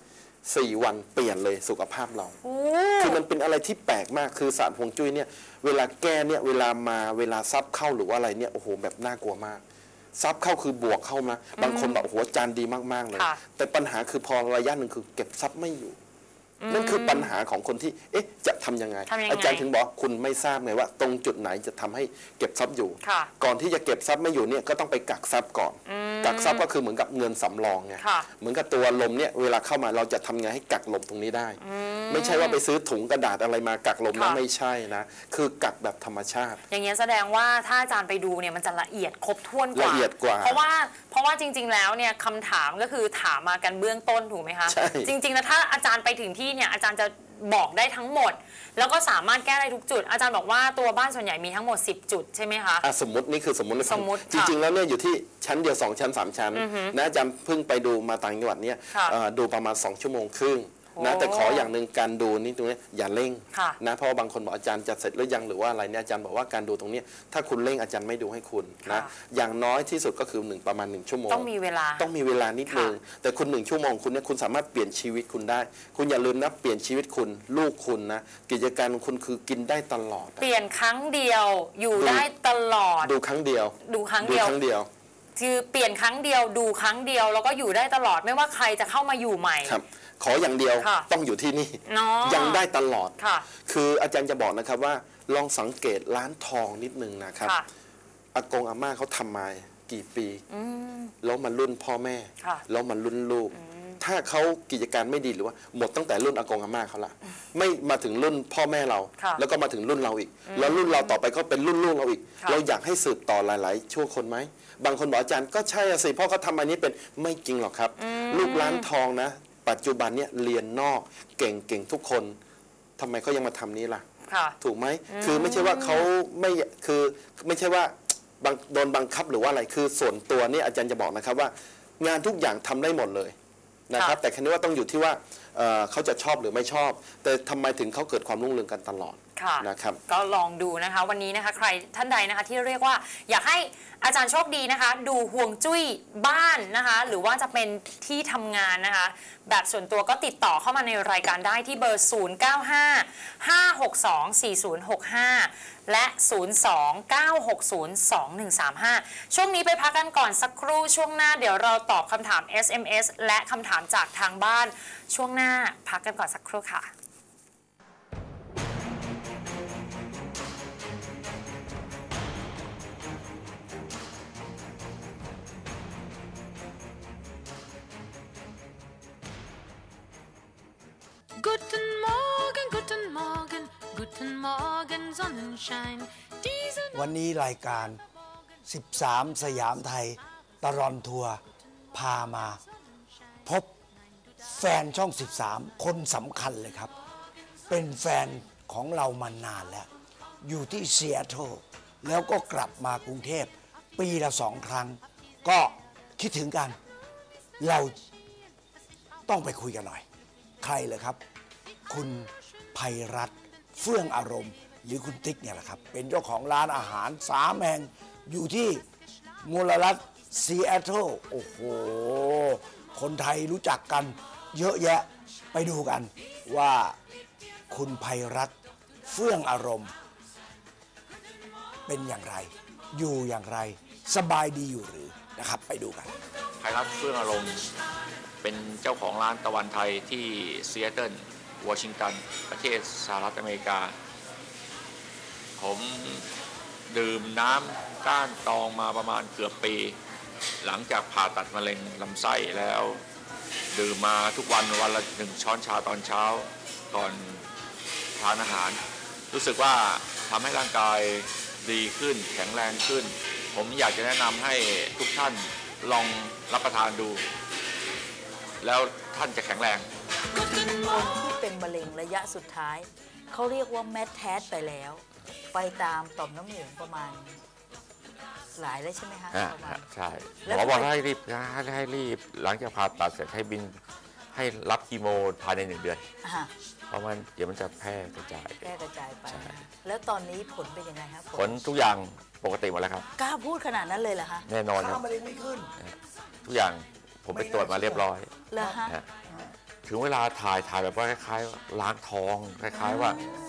4 วันเปลี่ยนเลยสุขภาพเราคือมันเป็นอะไรที่แปลกมากคือศาสตร์ฮวงจุ้ยเนี่ยเวลาแก้เนี่ยเวลาทรัพย์เข้าหรือว่าอะไรเนี่ยโอ้โหแบบน่ากลัวมากทรัพย์เข้าคือบวกเข้ามาบางคนแบบโหอาจารย์ดีมากๆเลยแต่ปัญหาคือพอระยะหนึ่งคือเก็บทรัพย์ไม่อยู่นั่นคือปัญหาของคนที่จะทำยังไงอาจารย์ถึงบอกคุณไม่ทราบไงว่าตรงจุดไหนจะทำให้เก็บทรัพย์อยู่ก่อนที่จะเก็บทรัพย์ไม่อยู่เนี่ยก็ต้องไปกักทรัพย์ก่อนกักทรัพย์ก็คือเหมือนกับเงินสำรองไงเหมือนกับตัวลมเนี่ยเวลาเข้ามาเราจะทำไงให้กักลมตรงนี้ได้ไม่ใช่ว่าไปซื้อถุงกระดาษอะไรมากักลมนะไม่ใช่นะคือกักแบบธรรมชาติอย่างเงี้ยแสดงว่าถ้าอาจารย์ไปดูเนี่ยมันจะละเอียดครบถ้วนกว่าละเอียดกว่าเพราะว่าจริงๆแล้วเนี่ยคำถามก็คือถามมากันเบื้องต้นถูกไหมคะจริงๆแล้วถ้าอาจารย์ไปถึงที่เนี่ยอาจารย์จะบอกได้ทั้งหมดแล้วก็สามารถแก้ได้ทุกจุดอาจารย์บอกว่าตัวบ้านส่วนใหญ่มีทั้งหมด10 จุดใช่ไหมคะสมมตินี่คือสมมติจริงๆแล้วเนี่ยอยู่ที่ชั้นเดียว2 ชั้น 3 ชั้นนะอาจารย์เพิ่งไปดูมาต่างจังหวัดเนี่ยดูประมาณ2 ชั่วโมงครึ่งนะแต่ขออย่างหนึ่งการดูนี่ตรงนี้อย่าเร่งนะเพราะบางคนบอกอาจารย์จะเสร็จหรือยังหรือว่าอะไรเนี่ยอาจารย์บอกว่าการดูตรงนี้ถ้าคุณเร่งอาจารย์ไม่ดูให้คุณนะอย่างน้อยที่สุดก็คือประมาณ1 ชั่วโมงต้องมีเวลานิดนึงแต่คุณ1 ชั่วโมงคุณเนี่ยคุณสามารถเปลี่ยนชีวิตคุณได้คุณอย่าลืมนะเปลี่ยนชีวิตคุณลูกคุณนะกิจการของคุณคือกินได้ตลอดเปลี่ยนครั้งเดียวอยู่ได้ตลอดดูครั้งเดียวคือเปลี่ยนครั้งเดียวดูครั้งเดียวแล้วก็อยู่ได้ตลอดไม่ว่าใครจะเข้ามาอยู่ใหม่ขออย่างเดียวต้องอยู่ที่นี่ยังได้ตลอดคืออาจารย์จะบอกนะครับว่าลองสังเกตร้านทองนิดนึงนะครับอากงอาม่าเขาทำมากี่ปีแล้วมันรุ่นพ่อแม่แล้วมันรุ่นลูกถ้าเขากิจการไม่ดีหรือว่าหมดตั้งแต่รุ่นอากงอาม่าเขาละไม่มาถึงรุ่นพ่อแม่เราแล้วก็มาถึงรุ่นเราอีกแล้วรุ่นเราต่อไปก็เป็นรุ่นลูกเราอีกเราอยากให้สืบต่อหลายๆชั่วคนไหมบางคนบอกอาจารย์ก็ใช่สิเพราะเขาทำอันนี้เป็นไม่จริงหรอกครับลูกร้านทองนะปัจจุบันเนี่ยเรียนนอกเก่งทุกคนทำไมเขายังมาทำนี้ล่ะถูกไหมคือไม่ใช่ว่าเขาไม่คือไม่ใช่ว่าโดนบังคับหรือว่าอะไรคือส่วนตัวนี่อาจารย์จะบอกนะครับว่างานทุกอย่างทำได้หมดเลยนะครับแต่แค่นี้ว่าต้องอยู่ที่ว่าเขาจะชอบหรือไม่ชอบแต่ทำไมถึงเขาเกิดความรุ่งเรืองกันตลอดนะครับก็ลองดูนะคะวันนี้นะคะใครท่านใดนะคะที่เรียกว่าอยากให้อาจารย์โชคดีนะคะดูฮวงจุ้ยบ้านนะคะหรือว่าจะเป็นที่ทำงานนะคะแบบส่วนตัวก็ติดต่อเข้ามาในรายการได้ที่เบอร์ 0955624065 และ 029602135 ช่วงนี้ไปพักกันก่อนสักครู่ช่วงหน้าเดี๋ยวเราตอบคำถาม SMS และคำถามจากทางบ้านช่วงหน้าพักกันก่อนสักครู่ค่ะ Guten Morgen, guten Morgen, guten Morgen, Sonnenschein. วันนี้รายการ13สยามไทยตลอดทัวร์พามาพบแฟนช่อง 13 คนสำคัญเลยครับ เป็นแฟนของเรามานานแล้ว อยู่ที่ซีแอตเทิลแล้วก็กลับมากรุงเทพปีละ2 ครั้ง ก็คิดถึงกัน เราต้องไปคุยกันหน่อย ใครเลยครับ คุณไพรัตน์เฟื่องอารมณ์หรือคุณติ๊กเนี่ยแหละครับ เป็นเจ้าของร้านอาหาร3 แห่งอยู่ที่มลรัฐซีแอตเทิลโอ้โห คนไทยรู้จักกันเยอะแยะไปดูกันว่าคุณไพรัตน์เฟื่องอารมณ์เป็นอย่างไร อยู่อย่างไรสบายดีอยู่หรือนะครับไปดูกันไพรัตน์เฟื่องอารมณ์เป็นเจ้าของร้านตะวันไทยที่ซีแอตเทิลวอชิงตันประเทศสหรัฐอเมริกาผมดื่มน้ำก้านตองมาประมาณเกือบปี หลังจากผ่าตัดมะเร็งลำไส้แล้ว ดื่มมาทุกวันวันละ1 ช้อนชาตอนเช้าก่อนทานอาหาร รู้สึกว่าทำให้ร่างกายดีขึ้นแข็งแรงขึ้น ผมอยากจะแนะนำให้ทุกท่านลองรับประทานดู แล้วท่านจะแข็งแรงคนที่เป็นมะเร็งระยะสุดท้ายเขาเรียกว่าแมทแทสไปแล้ว ไปตามต่อมน้ำเหลืองประมาณหลายแล้วใช่ไหมคะประมาณใช่หมอบอกให้รีบหลังจากผ่าตัดเสร็จให้บินให้รับคีโมภายใน1 เดือนเพราะมันเดี๋ยวมันจะแพร่กระจายไปแล้วตอนนี้ผลเป็นยังไงครับผลทุกอย่างปกติหมดแล้วครับกล้าพูดขนาดนั้นเลยเหรอคะแน่นอนครับมะเร็งไม่ขึ้นทุกอย่างผมไปตรวจมาเรียบร้อยเหรอฮะถึงเวลาถ่ายแบบว่าคล้ายๆล้างท้องคล้ายๆว่า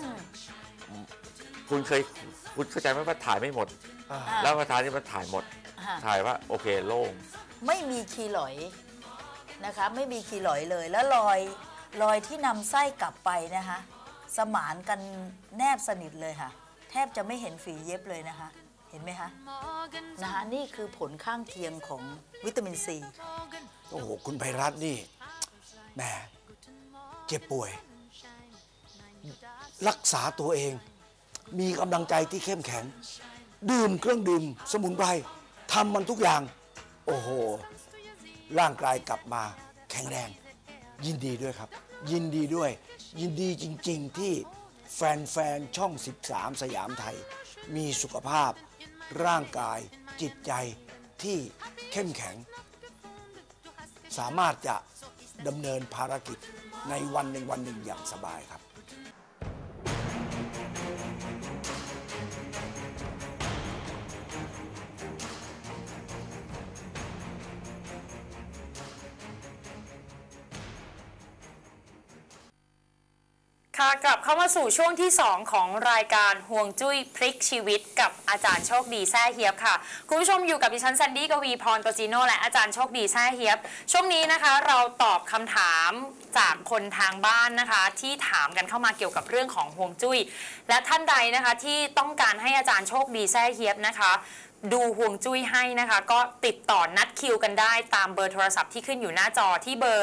คุณเข้าใจไหมว่าถ่ายไม่หมดแล้วประธานที่มันถ่ายหมดถ่ายว่าโอเคโล่งไม่มีคีหลอยนะคะไม่มีคีหลอยเลยแล้วรอยที่นำไส้กลับไปนะคะสมานกันแนบสนิทเลยค่ะแทบจะไม่เห็นฝีเย็บเลยนะคะเห็นไหมคะนี่คือผลข้างเคียงของวิตามินซีโอ้โหคุณไพรัตน์นี่แหมเจ็บป่วยรักษาตัวเองมีกำลังใจที่เข้มแข็งดื่มเครื่องดื่มสมุนไพรทำมันทุกอย่างโอ้โหร่างกายกลับมาแข็งแรงยินดีด้วยครับยินดีด้วยยินดีจริงๆที่แฟนๆช่อง13สยามไทยมีสุขภาพร่างกายจิตใจที่เข้มแข็งสามารถจะดำเนินภารกิจในวันหนึ่งอย่างสบายครับค่ะกลับเข้ามาสู่ช่วงที่2ของรายการห่วงจุ้ยพลิกชีวิตกับอาจารย์โชคดีแซ่เฮียบค่ะคุณผู้ชมอยู่กับดิฉันแซนดี้กวีพรโตจิโนและอาจารย์โชคดีแซ่เฮียบช่วงนี้นะคะเราตอบคำถามจากคนทางบ้านนะคะที่ถามกันเข้ามาเกี่ยวกับเรื่องของห่วงจุ้ยและท่านใดนะคะที่ต้องการให้อาจารย์โชคดีแซ่เฮียบนะคะดูห่วงจุ้ยให้นะคะก็ติดต่อนัดคิวกันได้ตามเบอร์โทรศัพท์ที่ขึ้นอยู่หน้าจอที่เบอร์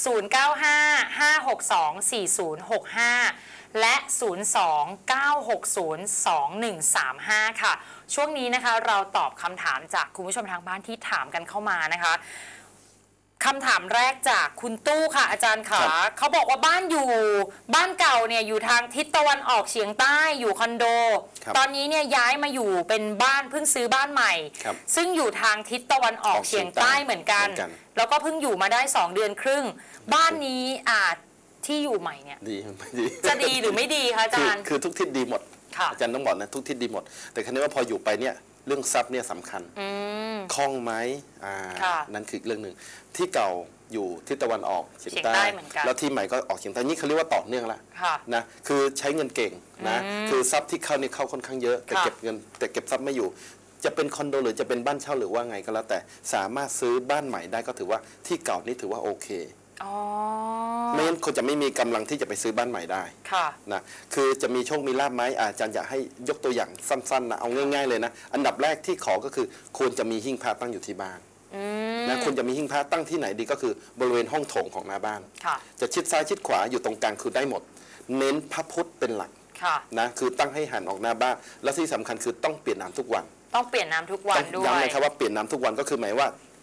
0955624065 และ 029602135 ค่ะช่วงนี้นะคะเราตอบคำถามจากคุณผู้ชมทางบ้านที่ถามกันเข้ามานะคะคำถามแรกจากคุณตู้ค่ะอาจารย์ขาเขาบอกว่าบ้านเก่าเนี่ยอยู่ทางทิศตะวันออกเฉียงใต้อยู่คอนโดตอนนี้เนี่ยย้ายมาอยู่เป็นบ้านเพิ่งซื้อบ้านใหม่ซึ่งอยู่ทางทิศตะวันออกเฉียงใต้เหมือนกันแล้วก็เพิ่งอยู่มาได้2 เดือนครึ่งบ้านนี้ที่อยู่ใหม่เนี่ยจะดีหรือไม่ดีคะอาจารย์คือทุกทิศดีหมดอาจารย์ต้องบอกนะทุกทิศดีหมดแต่ครั้นี้ว่าพออยู่ไปเนี่ยเรื่องทรัพย์เนี่ยสำคัญคล่องไหมนั่นคือเรื่องหนึ่งที่เก่าอยู่ทิศตะวันออกเฉียงใต้แล้วที่ใหม่ก็ออกเฉียงใต้นี่เขาเรียกว่าต่อเนื่องละนะคือใช้เงินเก่งนะคือทรัพย์ที่เข้านี่เข้าค่อนข้างเยอะแต่เก็บเงินแต่เก็บทรัพย์ไม่อยู่จะเป็นคอนโดหรือจะเป็นบ้านเช่าหรือว่าไงก็แล้วแต่สามารถซื้อบ้านใหม่ได้ก็ถือว่าที่เก่านี่ถือว่าโอเคไม่งั้นคนจะไม่มีกำลังที่จะไปซื้อบ้านใหม่ได้นะคือจะมีโชคมีลาภไหมอาจารย์อยากให้ยกตัวอย่างสั้นๆนะเอาง่ายๆเลยนะอันดับแรกที่ขอก็คือควรจะมีหิ้งพระตั้งอยู่ที่บ้านนะควรจะมีหิ้งพระตั้งที่ไหนดีก็คือบริเวณห้องโถงของหน้าบ้านจะชิดซ้ายชิดขวาอยู่ตรงกลางคือได้หมดเน้นพระพุทธเป็นหลักนะคือตั้งให้หันออกหน้าบ้านและที่สำคัญคือต้องเปลี่ยนน้ำทุกวันต้องเปลี่ยนน้ำทุกวันด้วยย้ำเลยครับว่าเปลี่ยนน้ำทุกวันก็คือหมายว่า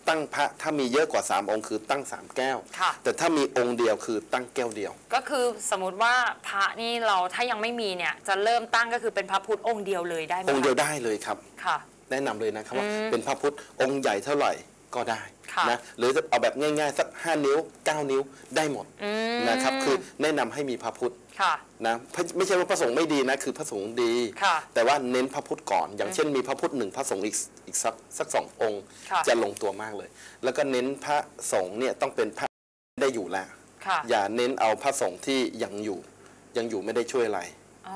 ตั้งพระถ้ามีเยอะกว่า3องค์คือตั้ง3แก้วค่ะแต่ถ้ามีองค์เดียวคือตั้งแก้วเดียวก็คือสมมติว่าพระนี่เราถ้ายังไม่มีเนี่ยจะเริ่มตั้งก็คือเป็นพระพุทธองค์เดียวเลยได้ไหมองค์เดียวคะได้เลยครับค่ะแนะนำเลยนะครับว่าเป็นพระพุทธองค์ใหญ่เท่าไหร่ก็ได้ค่ะนะหรือจะเอาแบบง่ายๆสัก5นิ้ว9นิ้วได้หมดนะครับคือแนะนำให้มีพระพุทธค่ะนะไม่ใช่ว่าพระสงฆ์ไม่ดีนะคือพระสงฆ์ดีค่ะแต่ว่าเน้นพระพุทธก่อน อย่างเช่นมีพระพุทธ1พระสงฆ์อีกสัก2องค์ค่ะจะลงตัวมากเลย แล้วก็เน้นพระสงฆ์เนี่ยต้องเป็นพระได้อยู่แล้วค่ะอย่าเน้นเอาพระสงฆ์ที่ยังอยู่ไม่ได้ช่วยอะไรอ๋อบ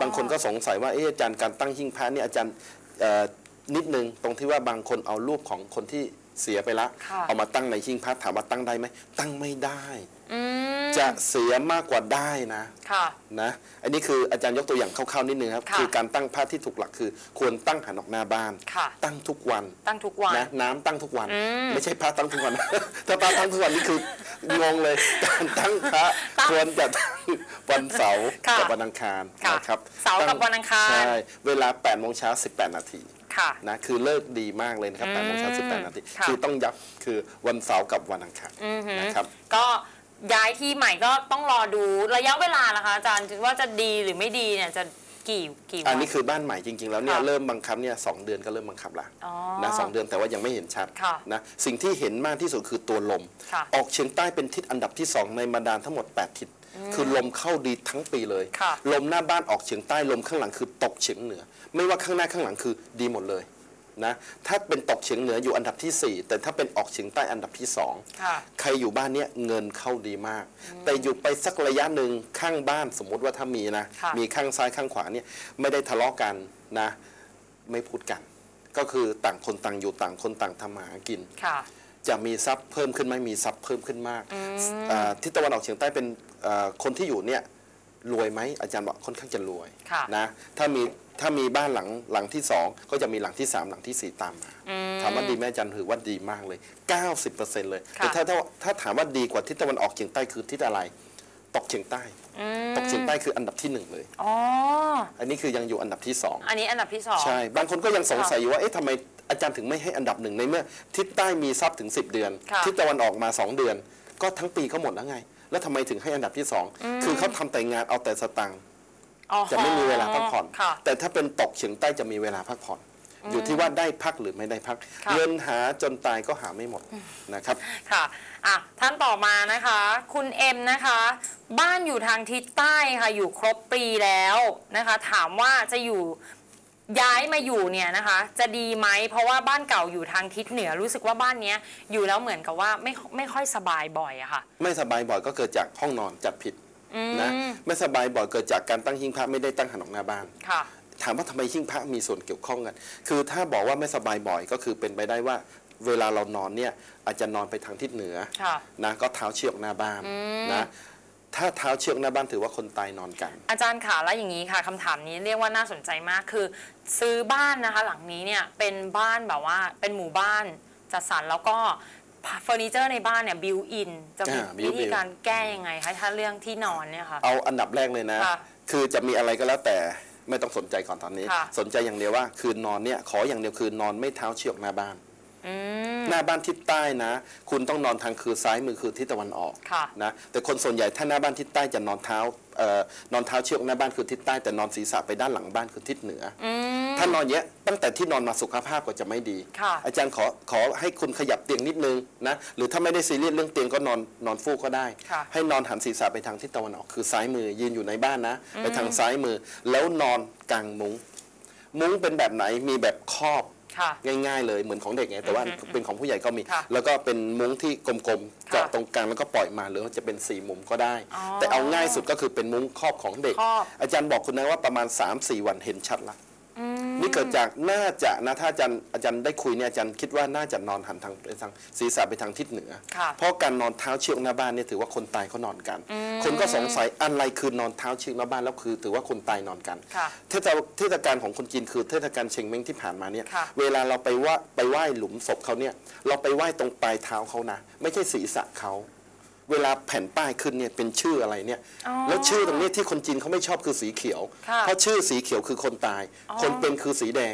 างคนก็สงสัยว่าอาจารย์การตั้งหิ้งพระเนี่ยอาจารย์นิดนึงตรงที่ว่าบางคนเอารูปของคนที่เสียไปละค่ะเอามาตั้งในหิ้งพระถามว่าตั้งได้ไหมตั้งไม่ได้อืมจะเสียมากกว่าได้นะค่ะนะอันนี้คืออาจารย์ยกตัวอย่างคร่าวๆนิดนึงครับค่ะคือการตั้งพระที่ถูกหลักคือ ควรตั้งหันออกหน้าบ้านค่ะตั้งทุกวันตั้งทุกวันนะน้ำตั้งทุกวัน ไม่ใช่พระตั้งทุกวัน ถ้าพระตั้งทุกวันนี่คืองงเลย การตั้งพระควรจะตั้งวันเสาร์ค่ะกับวันอังคารค่ะนะครับเสาร์กับวันอังคารใช่เวลา8โมงเช้า18 นาทีค่ะนะคือเลิกดีมากเลยนะครับ8โมงเช้า18 นาทีค่ะคือต้องยับคือวันเสาร์กับวันอังคารนะครับก็ย้ายที่ใหม่ก็ต้องรอดูระยะเวลาล่ะคะอาจารย์ว่าจะดีหรือไม่ดีเนี่ยจะกี่วัอันนนี้คือบ้านใหม่จริงๆแล้วเนี่ยค่ะเริ่มบังคับเนี่ย2 เดือนก็เริ่มบังคับละอ๋อนะ2 เดือนแต่ว่ายังไม่เห็นชัดค่ะนะสิ่งที่เห็นมากที่สุดคือตัวลมค่ะออกเฉียงใต้เป็นทิศอันดับที่ 2 ในบรรดาทั้งหมด8ทิศคือลมเข้าดีทั้งปีเลยค่ะลมหน้าบ้านออกเฉียงใต้ลมข้างหลังคือตกเฉียงเหนือ ไม่ว่าข้างหน้าข้างหลังคือดีหมดเลยนะถ้าเป็นตกเฉียงเหนืออยู่อันดับที่ 4 แต่ถ้าเป็นออกเฉียงใต้อันดับที่ 2 ค่ะใครอยู่บ้านเนี้ยเงินเข้าดีมาก แต่อยู่ไปสักระยะหนึ่งข้างบ้านสมมุติว่าถ้ามีนะค่ะมีข้างซ้ายข้างขวาเนี่ยไม่ได้ทะเลาะกันนะไม่พูดกัน ก็คือต่างคนต่างอยู่ต่างคนต่างทำมาหากินค่ะจะมีทรัพย์เพิ่มขึ้นไหมมีทรัพย์เพิ่มขึ้นมากทิศตะวันออกเฉียงใต้เป็นคนที่อยู่เนี่ยรวยไหมอาจารย์บอกค่อนข้างจะรวยค่ะนะถ้ามีบ้านหลังที่ 2 ก็จะมีหลังที่ 3 หลังที่ 4 ตามมาถามว่าดีไหมอาจารย์ถือว่าดีมากเลย 90% เลยค่ะแต่ถ้าถามว่าดีกว่าทิศตะวันออกเฉียงใต้คือทิศอะไรตกเฉียงใต้ตกเฉียงใต้คืออันดับที่ 1 เลยอ๋ออันนี้คือยังอยู่อันดับที่ 2 อันนี้อันดับที่ 2 ใช่ บางคนก็ยังสงสัยอยู่ว่า เอ๊ะทำไมอาจารย์ถึงไม่ให้อันดับ 1 ในเมื่อทิศใต้มีทรัพย์ถึง 10 เดือนค่ะทิศตะวันออกมา 2 เดือน ก็ทั้งปีก็หมดแล้วไง แล้วทำไมถึงให้อันดับที่ 2 คือเขาทำแต่งานเอาแต่สตังค์อ๋อจะไม่มีเวลาพักผ่อนค่ะแต่ถ้าเป็นตกเฉียงใต้จะมีเวลาพักผ่อน อยู่ที่ว่าได้พักหรือไม่ได้พักค่ะเงินหาจนตายก็หาไม่หมดนะครับค่ะอ่ะท่านต่อมานะคะ คุณเอ็มนะคะ บ้านอยู่ทางทิศใต้ค่ะ อยู่ครบปีแล้วนะคะ ถามว่าจะอยู่ย้ายมาอยู่เนี่ยนะคะ จะดีไหมเพราะว่าบ้านเก่าอยู่ทางทิศเหนือรู้สึกว่าบ้านเนี้ยอยู่แล้วเหมือนกับว่าไม่ค่อยสบายบ่อยอะค่ะไม่สบายบ่อยก็เกิดจากห้องนอนจัดผิดนะไม่สบายบ่อยเกิดจากการตั้งหิ้งพระไม่ได้ตั้งหันออกหน้าบ้านค่ะถามว่าทำไมหิ้งพระมีส่วนเกี่ยวข้องกัน คือถ้าบอกว่าไม่สบายบ่อยก็คือเป็นไปได้ว่าเวลาเรานอนเนี่ยอาจจะนอนไปทางทิศเหนือค่ะนะก็เท้าเชือกหน้าบ้านนะถ้าเท้าเชือกหน้าบ้านถือว่าคนตายนอนกันอาจารย์ค่ะแล้วอย่างนี้ค่ะคำถามนี้เรียกว่าน่าสนใจมากคือ ซื้อบ้านนะคะ หลังนี้เนี่ยเป็นบ้านแบบว่าเป็นหมู่บ้านจัดสรรแล้วก็เฟอร์นิเจอร์ในบ้านเนี่ยบิวอินจะมี built วิธีการแก้ยังไงคะถ้าเรื่องที่นอนเนี่ยค่ะเอาอันดับแรกเลยนะค่ะคือจะมีอะไรก็แล้วแต่ไม่ต้องสนใจก่อนตอนนี้ค่ะสนใจอย่างเดียวว่าคืนนอนเนี่ยขออย่างเดียวคือนอนไม่เท้าเชือกหน้าบ้าน หน้าบ้านทิศใต้นะ คุณต้องนอนทางคือซ้ายมือคือทิศตะวันออกค่ะนะแต่คนส่วนใหญ่ถ้าหน้าบ้านทิศใต้จะนอนเท้านอนเท้าเชือกหน้าบ้านคือทิศใต้แต่นอนศีรษะไปด้านหลังบ้านคือทิศเหนืออถ้านอนเนี้ยตั้งแต่ที่นอนมาสุขภาพก็จะไม่ดีค่ะอาจารย์ขอให้คุณขยับเตียงนิดนึงนะหรือถ้าไม่ได้ซีเรียสเรื่องเตียงก็นอนฟูกก็ได้ค่ะให้นอนหันศีรษะไปทางทิศตะวันออกคือซ้ายมือยืนอยู่ในบ้านนะ ไปทางซ้ายมือ แล้วนอนกลางมุ้งเป็นแบบไหนมีแบบครอบค่ะง่ายๆเลยเหมือนของเด็กไงแต่ว่าเป็นของผู้ใหญ่ก็มีค่ะแล้วก็เป็นมุ้งที่กลมๆค่ะเจาะตรงกลางแล้วก็ปล่อยมาหรือว่าจะเป็น4มุมก็ได้อ๋อแต่เอาง่ายสุดก็คือเป็นมุ้งครอบของเด็กครอบอาจารย์บอกคุณนะว่าประมาณ 3-4 วันเห็นชัดละนี่เกิดจากน่าจะนะถ้าอาจารย์ได้คุยเนี่ยอาจารย์คิดว่าน่าจะนอนหันทางศีรษะไปทางทิศเหนือค่ะเพราะการนอนเท้าเชือกหน้าบ้านเนี่ยถือว่าคนตายเขานอนกัน คนก็สงสัยอะไรคือนอนเท้าเชือกหน้าบ้านแล้วคือถือว่าคนตายนอนกันค่ะเทศกาลของคนจีนคือเทศกาลเชงเม้งที่ผ่านมาเนี่ยค่ะเวลาเราไปไหว้หลุมศพเขาเนี่ยเราไปไหว้ตรงปลายเท้าเขานะไม่ใช่ศีรษะเขาเวลาแผ่นป้ายขึ้นเนี่ยเป็นชื่ออะไรเนี่ยแล้วชื่อตรงนี้ที่คนจีนเขาไม่ชอบคือสีเขียวค่ะเพราะชื่อสีเขียวคือคนตาย คนเป็นคือสีแดง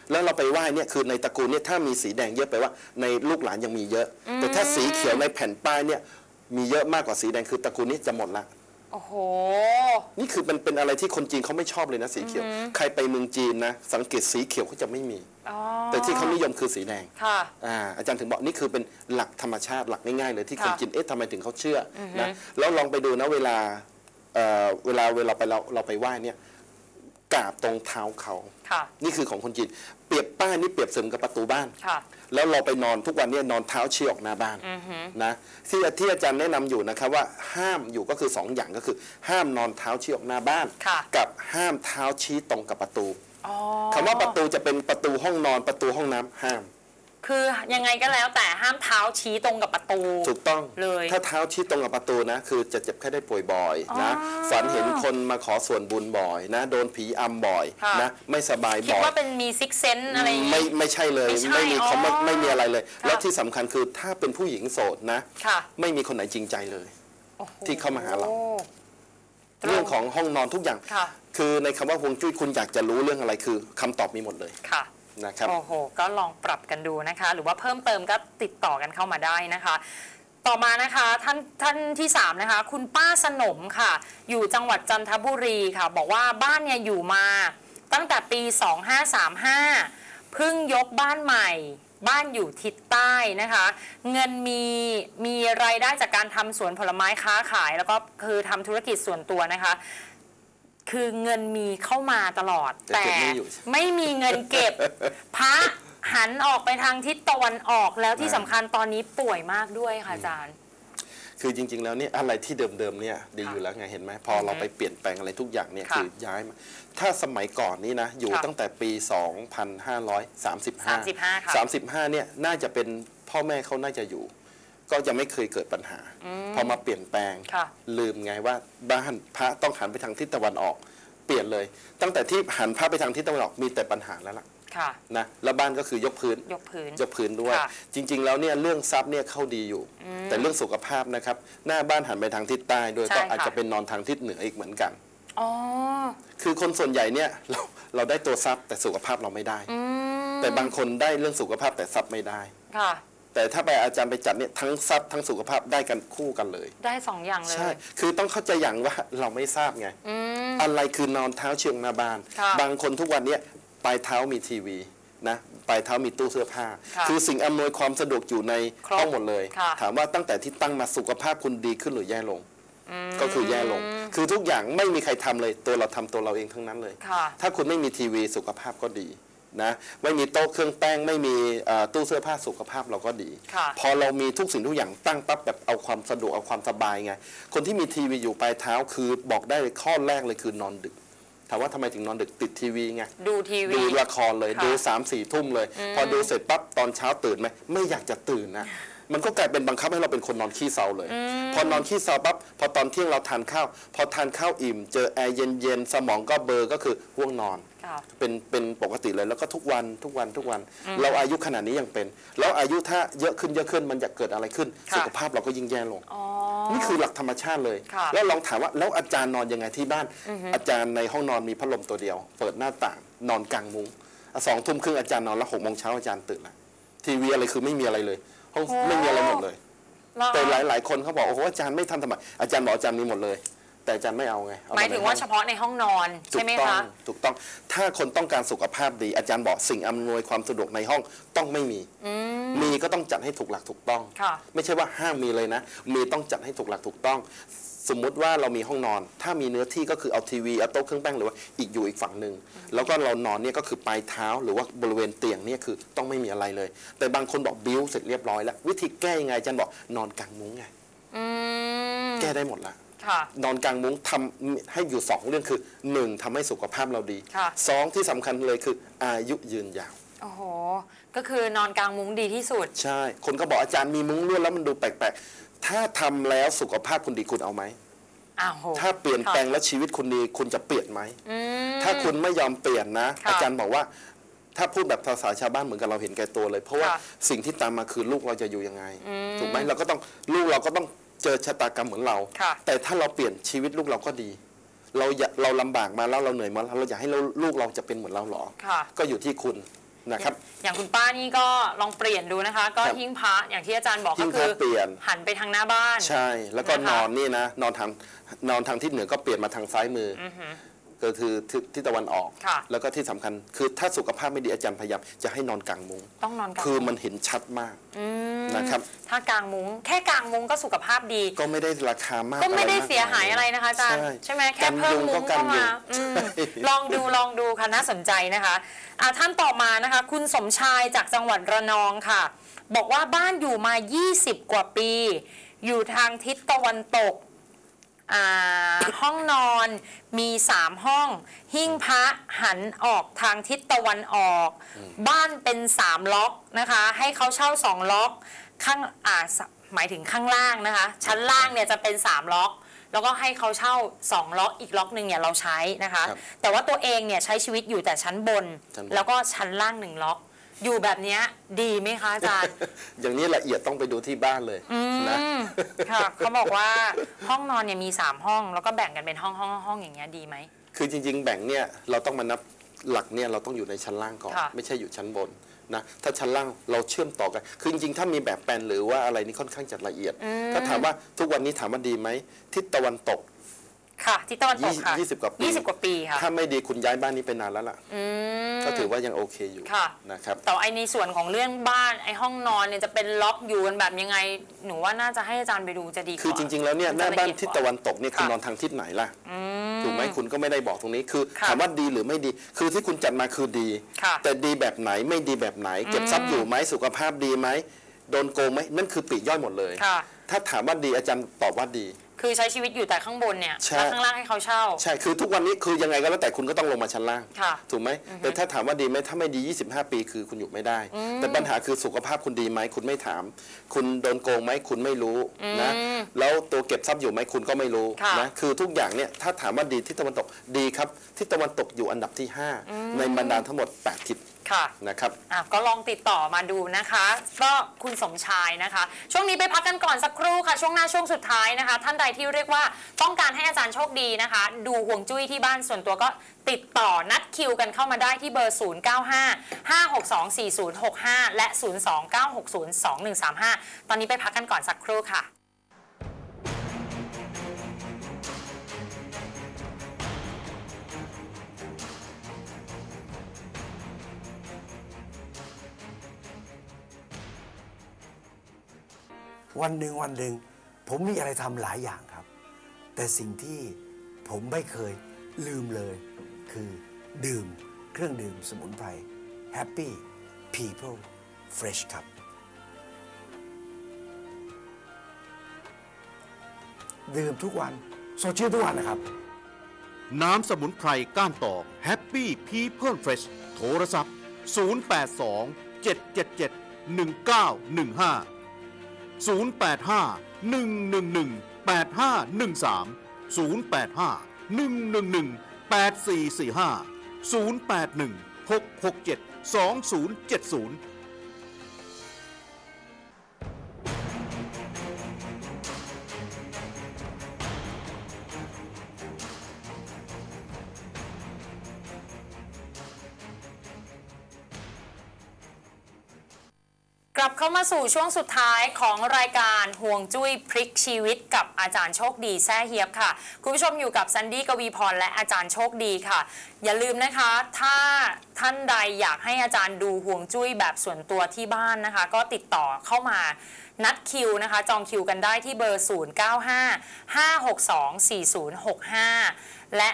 แล้วเราไปไหว้เนี่ยคือในตระกูลเนี่ยถ้ามีสีแดงเยอะไปว่าในลูกหลานยังมีเยอะ แต่ถ้าสีเขียวในแผ่นป้ายเนี่ยมีเยอะมากกว่าสีแดงคือตระกูลนี้จะหมดละโอ้โหนี่คือเป็นอะไรที่คนจีนเขาไม่ชอบเลยนะสีเขียว ใครไปเมืองจีนนะสังเกตสีเขียวเขาจะไม่มี แต่ที่เขานิยมคือสีแดงค่ะอาจารย์ถึงบอกนี่คือเป็นหลักธรรมชาติหลักง่ายๆเลยที่คนจีนทำไมถึงเขาเชื่อนะแล้วลองไปดูนะเวลาไปเราไปไหว้เนี่ยกราบตรงเท้าเขาค่ะนี่คือของคนจีนเปรียบป้ายนี่เปรียบเสมือนกับประตูบ้านค่ะแล้วเราไปนอนทุกวันเนี่ยนอนเท้าชี้ออกหน้าบ้านนะที่อาจารย์แนะนำอยู่นะครับว่าห้ามอยู่ก็คือ2 อย่างก็คือ ห้ามนอนเท้าชี้ออกหน้าบ้านค่ะกับห้ามเท้าชี้ตรงกับประตูอ๋อคำว่าประตูจะเป็นประตูห้องนอนประตูห้องน้ำห้ามคือยังไงก็แล้วแต่ห้ามเท้าชี้ตรงกับประตูถูกต้องเลยถ้าเท้าชี้ตรงกับประตูนะคือจะเจ็บแค่ได้ป่วยบ่อยนะฝันเห็นคนมาขอส่วนบุญบ่อยนะโดนผีอำบ่อยค่ะนะไม่สบายคิดบ่อยว่าเป็นมีซิกเซนอะไรอย่างงี้ไม่ใช่เลยไม่ใช่ไม่มีเขาไม่มีอะไรเลยค่ะแล้วที่สำคัญคือถ้าเป็นผู้หญิงโสดนะค่ะไม่มีคนไหนจริงใจเลยโอ้โหที่เข้ามาหาเราตรงเรื่องของห้องนอนทุกอย่างค่ะคือในคำว่าฮวงจุ้ยคุณอยากจะรู้เรื่องอะไรคือคำตอบมีหมดเลยค่ะนะครับโอ้โห ก็ลองปรับกันดูนะคะ หรือว่าเพิ่มเติมก็ติดต่อกันเข้ามาได้นะคะ ต่อมานะคะท่านที่3นะคะคุณป้าสนมค่ะ อยู่จังหวัดจันทบุรีค่ะ บอกว่าบ้านเนี่ยอยู่มาตั้งแต่ปี 2535 เพิ่งยกบ้านใหม่ บ้านอยู่ทิศใต้นะคะ เงินมีรายได้จากการทำสวนผลไม้ค้าขาย แล้วก็คือทำธุรกิจส่วนตัวนะคะ คือเงินมีเข้ามาตลอดแต่แต่เก็บไม่อยู่ไม่มีเงินเก็บ พระหันออกไปทางทิศตะวันออกแล้วที่สำคัญตอนนี้ป่วยมากด้วยค่ะอาจารย์คือจริงๆแล้วเนี่ยอะไรที่เดิมๆเนี่ยดีอยู่แล้วไงเห็นไหมพอเราไปเปลี่ยนแปลงอะไรทุกอย่างเนี่ยค่ะคือย้ายมาถ้าสมัยก่อนนี่นะอยู่ค่ะตั้งแต่ปี 2535 35ค่ะ 35เนี่ยน่าจะเป็นพ่อแม่เขาน่าจะอยู่ ก็จะไม่เคยเกิดปัญหา พอมาเปลี่ยนแปลงค่ะลืมไงว่าบ้านพระต้องหันไปทางทิศตะวันออก เปลี่ยนเลย ตั้งแต่ที่หันพระไปทางทิศตะวันออกมีแต่ปัญหาแล้วล่ะค่ะนะแล้วบ้านก็คือยกพื้นยกพื้นยกพื้นด้วยค่ะจริง ๆ แล้วเนี่ยเรื่องทรัพย์เนี่ยเข้าดีอยู่ แต่เรื่องสุขภาพนะครับหน้าบ้านหันไปทางทิศใต้ด้วยใช่ก็ค่ะอาจจะเป็นนอนทางทิศเหนืออีกเหมือนกันอ๋อคือคนส่วนใหญ่เนี่ยเราได้ตัวทรัพย์แต่สุขภาพเราไม่ได้ แต่บางคนได้เรื่องสุขภาพแต่ทรัพย์ไม่ได้ค่ะแต่ถ้าไปอาจารย์ไปจัดเนี่ยทั้งทรัพย์ทั้งสุขภาพได้กันคู่กันเลยได้2 อย่างเลยใช่ คือต้องเข้าใจอย่างว่าเราไม่ทราบไง อะไรคือนอนเท้าเชียงหน้าบ้านค่ะบางคนทุกวันเนี้ยปลายเท้ามีทีวีนะปลายเท้ามีตู้เสื้อผ้าค่ะคือสิ่งอำนวยความสะดวกอยู่ในครบห้องหมดเลยค่ะถามว่าตั้งแต่ที่ตั้งมาสุขภาพคุณดีขึ้นหรือแย่ลง ก็คือแย่ลง คือทุกอย่างไม่มีใครทำเลยตัวเราทำตัวเราเองทั้งนั้นเลยค่ะถ้าคุณไม่มีทีวีสุขภาพก็ดีนะไม่มีโต๊ะเครื่องแป้งไม่มีตู้เสื้อผ้าสุขภาพเราก็ดีค่ะพอเรามีทุกสิ่งทุกอย่างตั้งปั๊บแบบเอาความสะดวกเอาความสบายไงคนที่มีทีวีอยู่ปลายเท้าคือบอกได้เลยข้อแรกเลยคือนอนดึกถามว่าทำไมถึงนอนดึกติดทีวีไงดูทีวีดูละครเลยค่ะดู3-4 ทุ่มเลย พอดูเสร็จปั๊บตอนเช้าตื่นไหมไม่อยากจะตื่นนะมันก็กลายเป็นบังคับให้เราเป็นคนนอนขี้เซาเลย พอนอนขี้เซาปั๊บพอตอนเที่ยงเราทานข้าวพอทานข้าวอิ่ม เจอแอร์เย็นๆสมองก็เบลอก็คือง่วงนอนค่ะเป็นปกติเลยแล้วก็ทุกวัน เราอายุขนาดนี้ยังเป็น แล้วอายุถ้าเยอะขึ้นมันจะเกิดอะไรขึ้นค่ะสุขภาพเราก็ยิ่งแย่ลงอ๋อนี่คือหลักธรรมชาติเลยค่ะแล้วลองถามว่าแล้วอาจารย์นอนยังไงที่บ้าน อาจารย์ในห้องนอนมีพัดลมตัวเดียว เปิดหน้าต่างนอนกลางมุ้ง2 ทุ่มครึ่งอาจารย์นอนแล้ว6 โมงเช้าอาจารย์ตื่นละทีวีอะไรคือไม่มีอะไรเลยห้องไม่มีอะไรหมดเลยแล้วแต่หลายๆคนเขาบอกโอ้โหอาจารย์ไม่ทันสมัยอาจารย์บอกอาจารย์มีหมดเลย แต่อาจารย์ไม่เอาไงเอหมายถึงว่าเฉพาะในห้องนอนถูใช่กไหมต้องคะถูกต้องถ้าคนต้องการสุขภาพดี อาจารย์บอกสิ่งอำนวยความสะดวกในห้องต้องไม่มีมีก็ต้องจัดให้ถูกหลักถูกต้องค่ะไม่ใช่ว่าห้ามมีเลยนะ มีต้องจัดให้ถูกหลักถูกต้อง สมมุติว่าเรามีห้องนอน ถ้ามีเนื้อที่ก็คือเอาทีวีเอาโต๊ะเครื่องแป้งหรือว่าอีกฝั่งหนึ่งแล้วก็เรานอนเนี่ยก็คือปลายเท้าหรือว่าบริเวณเตียงเนี่ยคือต้องไม่มีอะไรเลย แต่บางคนบอกบิ้วเสร็จเรียบร้อยแล้ววิธีแก้ยังไงอาจารย์บอกนอนกลางมุ้งไง แก้ได้หมดละค่ะนอนกลางมุ้งทำให้อยู่2 เรื่องคือ 1ทำให้สุขภาพเราดีค่ะ 2ที่สำคัญเลยคืออายุยืนยาวโอ้โห ก็คือนอนกลางมุ้งดีที่สุดใช่ คนก็บอกอาจารย์มีมุ้งลวดแล้วมันดูแปลกๆ ถ้าทำแล้วสุขภาพคุณดีคุณเอาไหมอ้าวโหถ้าเปลี่ยนแปลงแล้วชีวิตคุณดีคุณจะเปลี่ยนไหม ถ้าคุณไม่ยอมเปลี่ยนนะค่ะอาจารย์บอกว่า ถ้าพูดแบบภาษาชาวบ้านเหมือนกับเราเห็นแก่ตัวเลย เพราะว่าค่ะสิ่งที่ตามมาคือลูกเราจะอยู่ยังไง ถูกไหมเราก็ต้องลูกเราก็ต้องเจอชะตากรรมเหมือนเราค่ะแต่ถ้าเราเปลี่ยนชีวิตลูกเราก็ดี เราลำบากมาแล้วเราเหนื่อยมาแล้วเราอยากให้ลูกเราจะเป็นเหมือนเราหรอค่ะก็อยู่ที่คุณนะครับอย่างคุณป้านี่ก็ลองเปลี่ยนดูนะคะ ก็ครับหิ้งพระอย่างที่อาจารย์บอกหิ้ก็งพคืระอเปลี่ยนหันไปทางหน้าบ้านใช่แล้วก็นะคะนอนนี่นะนอนทางทิศเหนือก็เปลี่ยนมาทางซ้ายมืออก็คือทิศตะวันออกค่ะแล้วก็ที่สำคัญคือถ้าสุขภาพไม่ดีอาจารย์พยายามจะให้นอนกลางมุ้งต้องนอนกลางคือมุ้งมันเห็นชัดมากนะครับถ้ากลางมุ้งแค่กลางมุ้งก็สุขภาพดีก็ไม่ได้ราคามากก็ไม่ได้อะรากเสียหายอะไรนะคะอาจารย์ใช่ไหมแค่เพิ่มมุ้งกัเข้านยุมาใช่ลองดูค่ะน่าสนใจนะคะท่านต่อมานะคะ คุณสมชายจากจังหวัดระนองค่ะ บอกว่าบ้านอยู่มา 20 กว่าปี อยู่ทางทิศตะวันตกห้องนอนมี 3 ห้อง หิ้งพระหันออกทางทิศตะวันออก บ้านเป็น 3 ล็อกนะคะ ให้เขาเช่า 2 ล็อกข้างหมายถึงข้างล่างนะคะ ชั้นล่างเนี่ยจะเป็น 3 ล็อก แล้วก็ให้เขาเช่า 2 ล็อกอีกล็อกหนึ่งเนี่ยเราใช้นะคะ แต่ว่าตัวเองเนี่ยใช้ชีวิตอยู่แต่ชั้นบน แล้วก็ชั้นล่าง1 ล็อก อยู่แบบนี้ดีไหมคะอาจารย์อย่างนี้ละเอียดต้องไปดูที่บ้านเลยนะค่ะเขาบอกว่าห้องนอนเนี่ยมี3 ห้องแล้วก็แบ่งกันเป็นห้องอย่างเงี้ยดีไหมคือจริงๆ แบ่งเนี่ยเราต้องมานับหลักเนี่ยเราต้องอยู่ในชั้นล่างก่อนค่ะไม่ใช่อยู่ชั้นบนนะถ้าชั้นล่างเราเชื่อมต่อกันคือจริงๆถ้ามีแบบแปลนหรือว่าอะไรนี่ค่อนข้างจะละเอียดถ้าถามว่าทุกวันนี้ถามว่าดีไหมทิศตะวันตกค่ะที่ตะวันตกค่ะ 20 กว่าปี 20 กว่าปีค่ะถ้าไม่ดีคุณย้ายบ้านนี้ไปนานแล้วล่ะก็ถือว่ายังโอเคอยู่ค่ะนะครับแต่ไอในส่วนของเรื่องบ้านไอห้องนอนเนี่ยจะเป็นล็อกอยู่กันแบบยังไงหนูว่าน่าจะให้อาจารย์ไปดูจะดีกว่าคือจริงๆแล้วเนี่ยหน้าบ้านทิศตะวันตกเนี่ยคุณค่ะนอนทางทิศไหนล่ะถูกไหมคุณก็ไม่ได้บอกตรงนี้คือค่ะถามว่าดีหรือไม่ดี คือที่คุณจัดมาคือดีค่ะแต่ดีแบบไหนไม่ดีแบบไหน เก็บทรัพย์อยู่ไหมสุขภาพดีไหมโดนโกงไหมนั่นคือปลีกย่อยหมดเลยค่ะถ้าถามว่าดีอาจารย์ตอบว่าดีคือใช้ชีวิตอยู่แต่ข้างบนเนี่ยใช่แล้วข้างล่างให้เขาเช่าใช่คือทุกวันนี้คือยังไงก็แล้วแต่คุณก็ต้องลงมาชั้นล่างค่ะถูกไหมแต่ถ้าถามว่าดีไหมถ้าไม่ดี 25 ปีคือคุณอยู่ไม่ได้ แต่ปัญหาคือสุขภาพคุณดีไหมคุณไม่ถาม คุณโดนโกงไหมคุณไม่รู้นะแล้วตัวเก็บทรัพย์อยู่ไหมคุณก็ไม่รู้ค่ะนะคือทุกอย่างเนี่ยถ้าถามว่าดีทิศตะวันตกดีครับทิศตะวันตกอยู่อันดับที่ 5 ในบรรดาทั้งหมด 8 ทิศค่ะนะครับก็ลองติดต่อมาดูนะคะ ก็คุณสมชายนะคะ ช่วงนี้ไปพักกันก่อนสักครู่ค่ะ ช่วงหน้าช่วงสุดท้ายนะคะ ท่านใดที่เรียกว่าต้องการให้อาจารย์โชคดีนะคะ ดูห่วงจุ้ยที่บ้านส่วนตัวก็ติดต่อนัดคิวกันเข้ามาได้ที่เบอร์ 0955624065 และ 029602135 ตอนนี้ไปพักกันก่อนสักครู่ค่ะวันหนึ่งผมมีอะไรทำหลายอย่างครับ แต่สิ่งที่ผมไม่เคยลืมเลย คือดื่มเครื่องดื่มสมุนไพร Happy People Fresh ครับ ดื่มทุกวันสดชื่นทุกวันนะครับน้ำสมุนไพรก้านตอก Happy People Fresh โทรศัพท์ 082 777 1915 085 111 8513 085 111 8445 081 667 2070 กลับเข้ามาสู่ช่วงสุดท้ายของรายการห่วงจุ้ยพลิกชีวิตกับอาจารย์โชคดีแซ่เฮียบค่ะคุณผู้ชมอยู่กับซันดี้กวีพรและอาจารย์โชคดีค่ะ อย่าลืมนะคะถ้าท่านใดอยากให้อาจารย์ดูห่วงจุ้ยแบบส่วนตัวที่บ้านนะคะ ก็ติดต่อเข้ามานัดคิวนะคะจองคิวกันได้ที่เบอร์ 0955624065 และ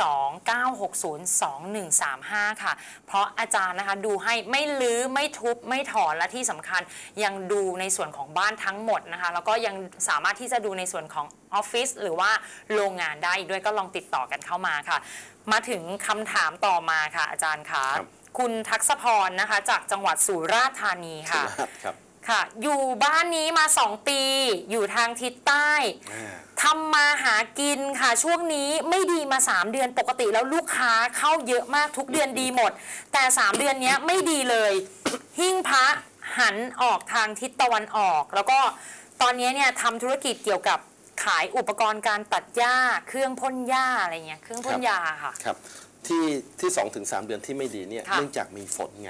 029602135 ค่ะเพราะอาจารย์นะคะดูให้ไม่ลื้อไม่ทุบไม่ถอนและที่สำคัญยังดูในส่วนของบ้านทั้งหมดนะคะแล้วก็ยังสามารถที่จะดูในส่วนของออฟฟิศหรือว่าโรงงานได้อีกด้วยก็ลองติดต่อกันเข้ามาค่ะมาถึงคำถามต่อมาค่ะอาจารย์คะคุณทักษพรนะคะจากจังหวัดสุราษฎร์ธานีค่ะครับค่ะอยู่บ้านนี้มา2 ปีอยู่ทางทิศใต้ทำมาหากินค่ะช่วงนี้ไม่ดีมา3 เดือนปกติแล้วลูกค้าเข้าเยอะมากทุกเดือนดีหมด แต่3 เดือนนี้ไม่ดีเลย หิ้งพระหันออกทางทิศตะวันออก แล้วก็ตอนนี้เนี่ยทำธุรกิจเกี่ยวกับขายอุปกรณ์การตัดหญ้าเครื่องพ่นหญ้าอะไรเงี้ยเครื่องพ่นยาค่ะครับที่2-3 เดือนที่ไม่ดีเนี่ยค่ะเนื่องจากมีฝนไง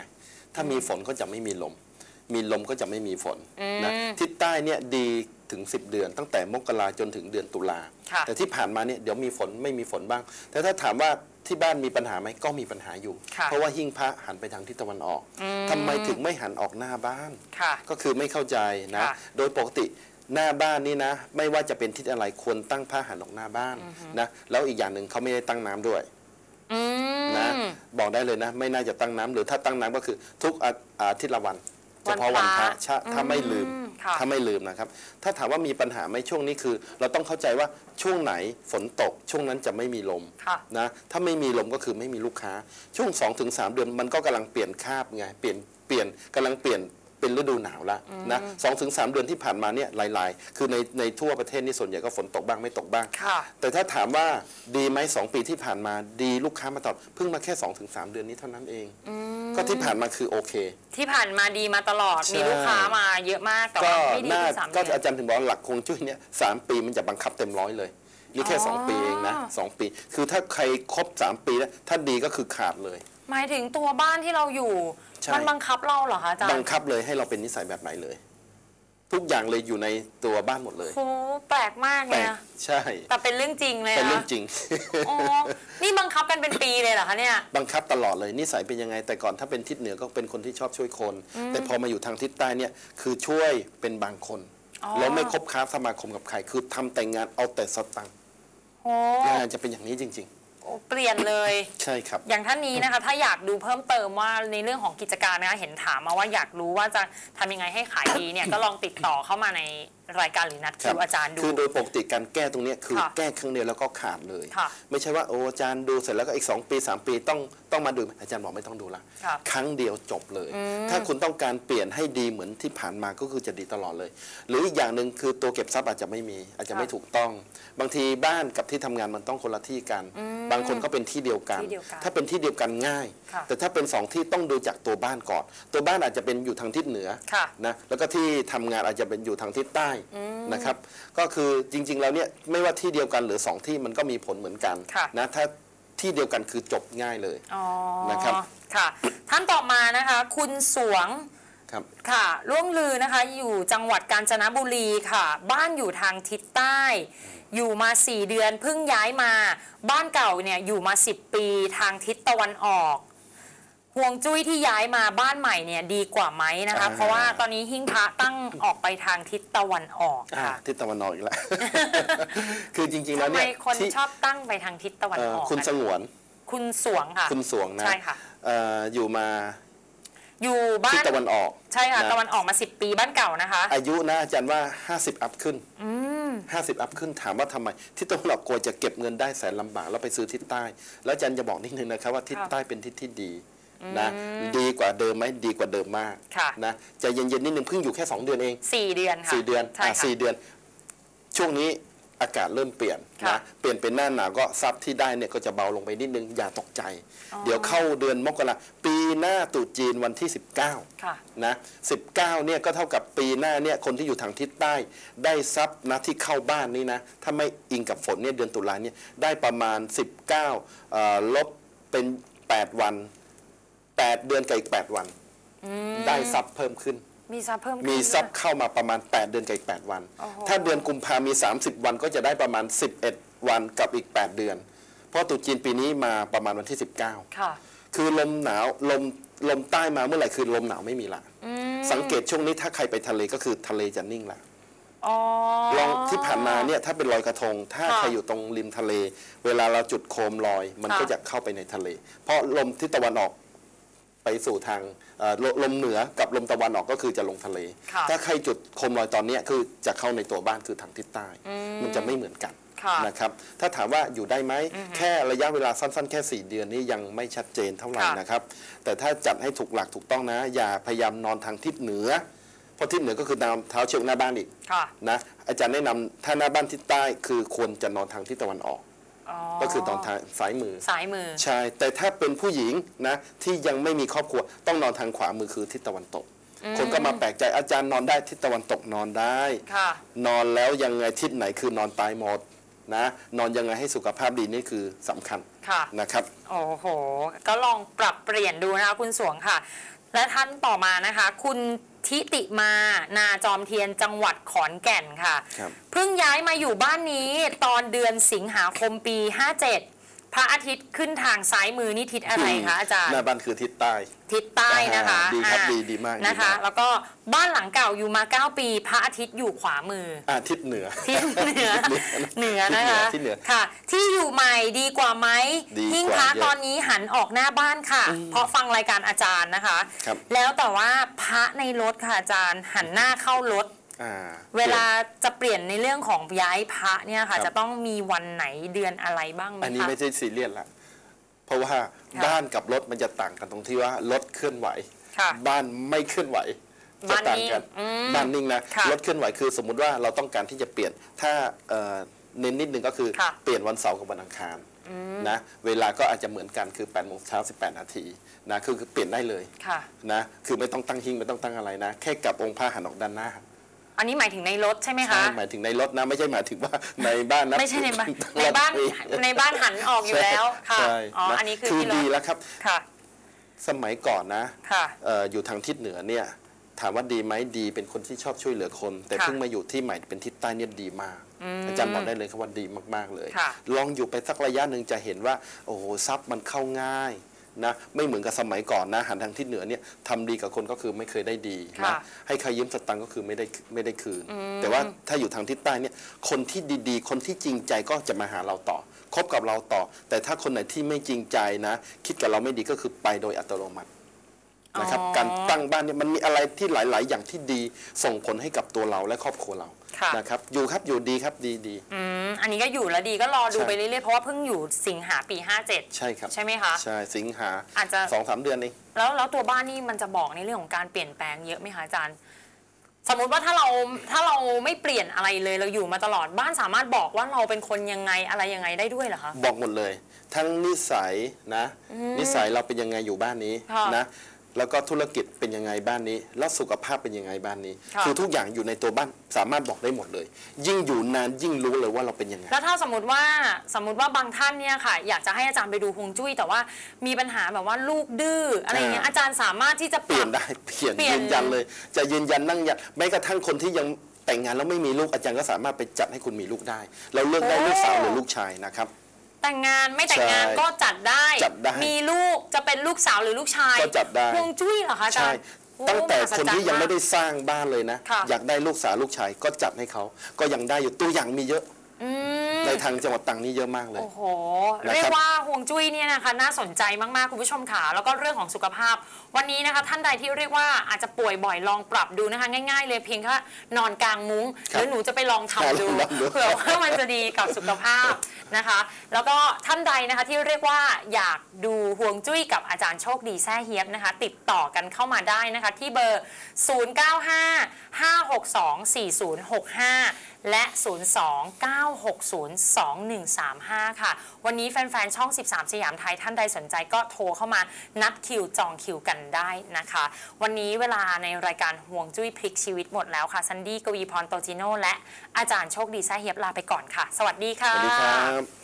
ถ้ามีฝนก็จะไม่มีลม มีลมก็จะไม่มีฝนนะทิศใต้เนี่ยดีถึง10 เดือนตั้งแต่มกราจนถึงเดือนตุลาแต่ที่ผ่านมาเนี่ยเดี๋ยวมีฝนไม่มีฝนบ้างแต่ถ้าถามว่าที่บ้านมีปัญหาไหมก็มีปัญหาอยู่เพราะว่าหิ้งพระหันไปทางทิศตะวันออกทำไมถึงไม่หันออกหน้าบ้านก็คือไม่เข้าใจนะโดยปกติหน้าบ้านนี่นะไม่ว่าจะเป็นทิศอะไรควรตั้งผ้าหันออกหน้าบ้านนะแล้วอีกอย่างหนึ่งเขาไม่ได้ตั้งน้ำด้วยนะบอกได้เลยนะไม่น่าจะตั้งน้ำหรือถ้าตั้งน้ำก็คือทุกอาทิตย์ละวันเฉพาะวันพระถ้าไม่ลืมนะครับถ้าถามว่ามีปัญหาไหมช่วงนี้คือเราต้องเข้าใจว่าช่วงไหนฝนตกช่วงนั้นจะไม่มีลมนะถ้าไม่มีลมก็คือไม่มีลูกค้าช่วง 2-3 เดือนมันก็กำลังเปลี่ยนคาบไงเปลี่ยนกำลังเปลี่ยนเป็นฤดูหนาวแล้วนะ 2-3 เดือนที่ผ่านมาเนี่ยหลายๆคือในทั่วประเทศนี่ส่วนใหญ่ก็ฝนตกบ้างไม่ตกบ้างแต่ถ้าถามว่าดีไหม2 ปีที่ผ่านมาดีลูกค้ามาตอบเพิ่งมาแค่ 2-3 เดือนนี้เท่านั้นเองก็ที่ผ่านมาคือโอเคที่ผ่านมาดีมาตลอดมีลูกค้ามาเยอะมากแต่ว่าไม่ดีที่3 เดือนก็อาจารย์ถึงบอกหลักฮวงจุ้ยเนี่ย3 ปีมันจะบังคับเต็มร้อยเลยนี่แค่2 ปีเองนะ2 ปีคือถ้าใครครบ3 ปีแล้วถ้าดีก็คือขาดเลยหมายถึงตัวบ้านที่เราอยู่มันบังคับเราเหรอคะอาจารย์บังคับเลยให้เราเป็นนิสัยแบบไหนเลยทุกอย่างเลยอยู่ในตัวบ้านหมดเลยโอ้แปลกมากเลยนะใช่แต่เป็นเรื่องจริงเลยเป็นเรื่องจริงอ๋อนี่บังคับกันเป็นปีเลยเหรอคะเนี่ยบังคับตลอดเลยนิสัยเป็นยังไงแต่ก่อนถ้าเป็นทิศเหนือก็เป็นคนที่ชอบช่วยคนแต่พอมาอยู่ทางทิศใต้เนี่ยคือช่วยเป็นบางคนแล้วไม่คบค้าสมาคมกับใครคือทำแต่งงานเอาแต่สตังค์งานจะเป็นอย่างนี้จริงๆเปลี่ยนเลยใช่ครับอย่างท่านนี้นะคะถ้าอยากดูเพิ่มเติมว่าในเรื่องของกิจการนะคะเห็นถามมาว่าอยากรู้ว่าจะทำยังไงให้ขายดีเนี่ย ก็ลองติดต่อเข้ามาในรายการหรือนัดคิวอาจารย์ดูคือโดยปกติการแก้ตรงนี้คือแก้ครั้งเดียวแล้วก็ขาดเลยไม่ใช่ว่าโอ้อาจารย์ดูเสร็จแล้วก็อีก2 ปี 3 ปีต้องมาดูอาจารย์บอกไม่ต้องดูละครั้งเดียวจบเลยถ้าคุณต้องการเปลี่ยนให้ดีเหมือนที่ผ่านมาก็คือจะดีตลอดเลยหรืออีกอย่างหนึ่งคือตัวเก็บทรัพย์อาจจะไม่มีอาจจะไม่ถูกต้องบางทีบ้านกับที่ทำงานมันต้องคนละที่กันบางคนก็เป็นที่เดียวกันถ้าเป็นที่เดียวกันง่ายแต่ถ้าเป็น2 ที่ต้องดูจากตัวบ้านก่อนตัวบ้านอาจจะเป็นอยู่ทางทิศเหนือนะแล้วก็ที่ทำงานอาจจะเป็นอยู่ทางทิศใต้นะครับก็คือจริงๆแล้วเนี่ยไม่ว่าที่เดียวกันหรือ2 ที่มันก็มีผลเหมือนกันนะถ้าที่เดียวกันคือจบง่ายเลยนะครับค่ะท่านต่อมานะคะคุณสวงค่ะล่วงลือนะคะอยู่จังหวัดกาญจนบุรีค่ะบ้านอยู่ทางทิศใต้อยู่มา4 เดือนเพิ่งย้ายมาบ้านเก่าเนี่ยอยู่มา10 ปีทางทิศตะวันออกห่วงจุ้ยที่ย้ายมาบ้านใหม่เนี่ยดีกว่าไหมนะคะเพราะว่าตอนนี้หิ้งพระตั้งออกไปทางทิศตะวันออกค่ะทิศตะวันออกอีกแล้ว คือจริงๆแล้วเนี่ยทำไมคนชอบตั้งไปทางทิศตะวันออกคุณสงวนคุณสวงค่ะคุณสวงนะใช่ค่ะอยู่มาอยู่บ้านทิศตะวันออกใช่ค่ะตะวันออกมา10 ปีบ้านเก่านะคะอายุนะอาจารย์ว่า50 อัพขึ้น50 อัพขึ้นถามว่าทำไมทิศตะวันออกกลัวจะเก็บเงินได้แสนลำบากแล้วไปซื้อทิศใต้แล้วอาจารย์จะบอกนิดนึงนะครับว่าทิศใต้เป็นทิศที่ดีนะดีกว่าเดิมไหมดีกว่าเดิมมากนะจะเย็นๆนิดนึงเพิ่งอยู่แค่2 เดือนเอง 4 เดือนค่ะ 4 เดือน4 เดือนช่วงนี้อากาศเริ่มเปลี่ยนนะเปลี่ยนเป็นหน้าหนาวก็ทรัพย์ที่ได้เนี่ยก็จะเบาลงไปนิดนึงอย่าตกใจเดี๋ยวเข้าเดือนมกราปีหน้าตรุษจีนวันที่19นะ19เนี่ยก็เท่ากับปีหน้าเนี่ยคนที่อยู่ทางทิศใต้ได้ทรัพย์นะที่เข้าบ้านนี่นะถ้าไม่อิงกับฝนเนี่ยเดือนตุลาเนี่ยได้ประมาณ19ลบเป็น8 วัน8 เดือนกับอีก8 วันได้ทรัพย์เพิ่มขึ้นมีทรัพย์เพิ่มมีทรัพย์เข้ามาประมาณ8 เดือนกับอีก8 วันถ้าเดือนกุมภามี30 วันก็จะได้ประมาณ11 วันกับอีก8 เดือนเพราะตรุษจีนปีนี้มาประมาณวันที่19ค่ะคือลมหนาวลมใต้มาเมื่อไหร่คือลมหนาวไม่มีละสังเกตช่วงนี้ถ้าใครไปทะเลก็คือทะเลจะนิ่งละลองที่ผ่านมาเนี่ยถ้าเป็นลอยกระทงถ้าใครอยู่ตรงริมทะเลเวลาเราจุดโคมลอยมันก็จะเข้าไปในทะเลเพราะลมทิศตะวันออกไปสู่ทางลมเหนือกับลมตะวันออกก็คือจะลงทะเลถ้าใครจุดโคมลอยตอนนี้คือจะเข้าในตัวบ้านคือทางทิศใต้มันจะไม่เหมือนกันนะครับถ้าถามว่าอยู่ได้ไหมแค่ระยะเวลาสั้นๆแค่4 เดือนนี้ยังไม่ชัดเจนเท่าไหร่นะครับแต่ถ้าจัดให้ถูกหลักถูกต้องนะอย่าพยายามนอนทางทิศเหนือเพราะทิศเหนือก็คือดาวเท้าเชือกหน้าบ้านอีกนะอาจารย์แนะนำถ้าหน้าบ้านทิศใต้คือควรจะนอนทางทิศตะวันออกก็คือตอนทางซ้ายมือใช่แต่ถ้าเป็นผู้หญิงนะที่ยังไม่มีครอบครัวต้องนอนทางขวามือคือทิศตะวันตกคนก็มาแปลกใจอาจารย์นอนได้ทิศตะวันตกนอนได้นอนแล้วยังไงทิศไหนคือนอนตายหมดนะนอนยังไงให้สุขภาพดีนี่คือสำคัญนะครับโอ้โหก็ลองปรับเปลี่ยนดูนะคะคุณสวงค่ะและท่านต่อมานะคะคุณทิติมานาจอมเทียนจังหวัดขอนแก่นค่ะเพิ่งย้ายมาอยู่บ้านนี้ตอนเดือนสิงหาคมปี 57พระอาทิตย์ขึ้นทางซ้ายมือนี่ทิศอะไรคะอาจารย์หน้าบ้านคือทิศใต้ทิศใต้นะคะดีครับดีมากนะคะแล้วก็บ้านหลังเก่าอยู่มา9 ปีพระอาทิตย์อยู่ขวามือทิศเหนือทิศเหนือนะคะค่ะที่อยู่ใหม่ดีกว่าไหมหิ้งพระตอนนี้หันออกหน้าบ้านค่ะเพราะฟังรายการอาจารย์นะคะแล้วแต่ว่าพระในรถค่ะอาจารย์หันหน้าเข้ารถเวลาจะเปลี่ยนในเรื่องของย้ายพระเนี่ยค่ะจะต้องมีวันไหนเดือนอะไรบ้างไหมคะอันนี้ไม่ใช่ซีเรียสละเพราะว่าบ้านกับรถมันจะต่างกันตรงที่ว่ารถเคลื่อนไหวบ้านไม่เคลื่อนไหวจะต่างกันบ้านนิ่งนะรถเคลื่อนไหวคือสมมุติว่าเราต้องการที่จะเปลี่ยนถ้าเน้นนิดนึงก็คือเปลี่ยนวันเสาร์กับวันอังคารนะเวลาก็อาจจะเหมือนกันคือ8 โมงเช้า 18 นาทีนะคือเปลี่ยนได้เลยนะคือไม่ต้องตั้งหิ้งไม่ต้องตั้งอะไรนะแค่กลับองค์พระหันออกด้านหน้าอันนี้หมายถึงในรถใช่ไหมคะใช่หมายถึงในรถนะไม่ใช่หมายถึงว่าในบ้านนะไม่ใช่ในบ้านในบ้านหันออกอยู่แล้วค่ะอ๋ออันนี้คือดีแล้วครับค่ะสมัยก่อนนะอยู่ทางทิศเหนือเนี่ยถามว่าดีไหมดีเป็นคนที่ชอบช่วยเหลือคนแต่เพิ่งมาอยู่ที่ใหม่เป็นทิศใต้เนี่ยดีมากอาจารย์บอกได้เลยครับว่าดีมากๆเลยลองอยู่ไปสักระยะหนึ่งจะเห็นว่าโอ้โหทรัพย์มันเข้าง่ายนะไม่เหมือนกับสมัยก่อนนะหันทางทิศเหนือเนี่ยทำดีกับคนก็คือไม่เคยได้ดีนะให้ใครยืมสตังค์ก็คือไม่ได้คืนแต่ว่าถ้าอยู่ทางทิศใต้เนี่ยคนที่ดีๆคนที่จริงใจก็จะมาหาเราต่อคบกับเราต่อแต่ถ้าคนไหนที่ไม่จริงใจนะคิดกับเราไม่ดีก็คือไปโดยอัตโนมัตินะครับการตั้งบ้านเนี่ยมันมีอะไรที่หลายๆอย่างที่ดีส่งผลให้กับตัวเราและครอบครัวเรานะครับอยู่ดีครับดีอันนี้ก็อยู่แล้วดีก็รอดูไปเรื่อยๆเพราะว่าเพิ่งอยู่สิงหาปี 57 ใช่ครับใช่ไหมคะใช่สิงหาอาจจะ 2-3 เดือนเองแล้วตัวบ้านนี่มันจะบอกในเรื่องของการเปลี่ยนแปลงเยอะไหมคะอาจารย์สมมุติว่าถ้าเราไม่เปลี่ยนอะไรเลยเราอยู่มาตลอดบ้านสามารถบอกว่าเราเป็นคนยังไงอะไรยังไงได้ด้วยเหรอคะบอกหมดเลยทั้งนิสัยนะนิสัยเราเป็นยังไงอยู่บ้านนี้นะแล้วก็ธุรกิจเป็นยังไงบ้านนี้แล้วสุขภาพเป็นยังไงบ้านนี้คือทุกอย่างอยู่ในตัวบ้านสามารถบอกได้หมดเลยยิ่งอยู่นานยิ่งรู้เลยว่าเราเป็นยังไงแล้วถ้าสมมติว่าบางท่านเนี่ยค่ะอยากจะให้อาจารย์ไปดูฮวงจุ้ยแต่ว่ามีปัญหาแบบว่าลูกดื้ออะไรเงี้ยอาจารย์สามารถที่จะเปลี่ยนได้ยืนยันเลยจะยืนยันนั่งยันแม้กระทั่งคนที่ยังแต่งงานแล้วไม่มีลูกอาจารย์ก็สามารถไปจัดให้คุณมีลูกได้เราเลือกได้ลูกสาวหรือลูกชายนะครับแต่งงานไม่แต่งงานก็จัดได้มีลูกจะเป็นลูกสาวหรือลูกชายก็จัดได้ฮวงจุ้ยเหรอคะอาจารย์ตั้งแต่คนที่ยังไม่ได้สร้างบ้านเลยนะอยากได้ลูกสาวลูกชายก็จัดให้เขาก็ยังได้อยู่ตัวอย่างมีเยอะในทางจังหวัดตรังนี่เยอะมากเลยโอ้โหเรียกว่าฮวงจุ้ยเนี่ยนะคะน่าสนใจมากๆคุณผู้ชมค่ะแล้วก็เรื่องของสุขภาพวันนี้นะคะท่านใดที่เรียกว่าอาจจะป่วยบ่อยลองปรับดูนะคะง่ายๆเลยเพียงแค่นอนกลางมุ้งหรือหนูจะไปลองทำดูเผื่อว่ามันจะดีกับสุขภาพนะคะแล้วก็ท่านใดนะคะที่เรียกว่าอยากดูฮวงจุ้ยกับอาจารย์โชคดีแซ่เฮียบนะคะติดต่อกันเข้ามาได้นะคะที่เบอร์ 0955624065 และ 029602135 ค่ะวันนี้แฟนๆช่อง13สยามไทยท่านใดสนใจก็โทรเข้ามานัดคิวจองคิวกันได้นะคะวันนี้เวลาในรายการฮวงจุ้ยพลิกชีวิตหมดแล้วค่ะซันดี้กวีพรโตจิโน่และอาจารย์โชคดีแซ่เฮียบลาไปก่อนค่ะสวัสดีค่ะสวัสดีครับ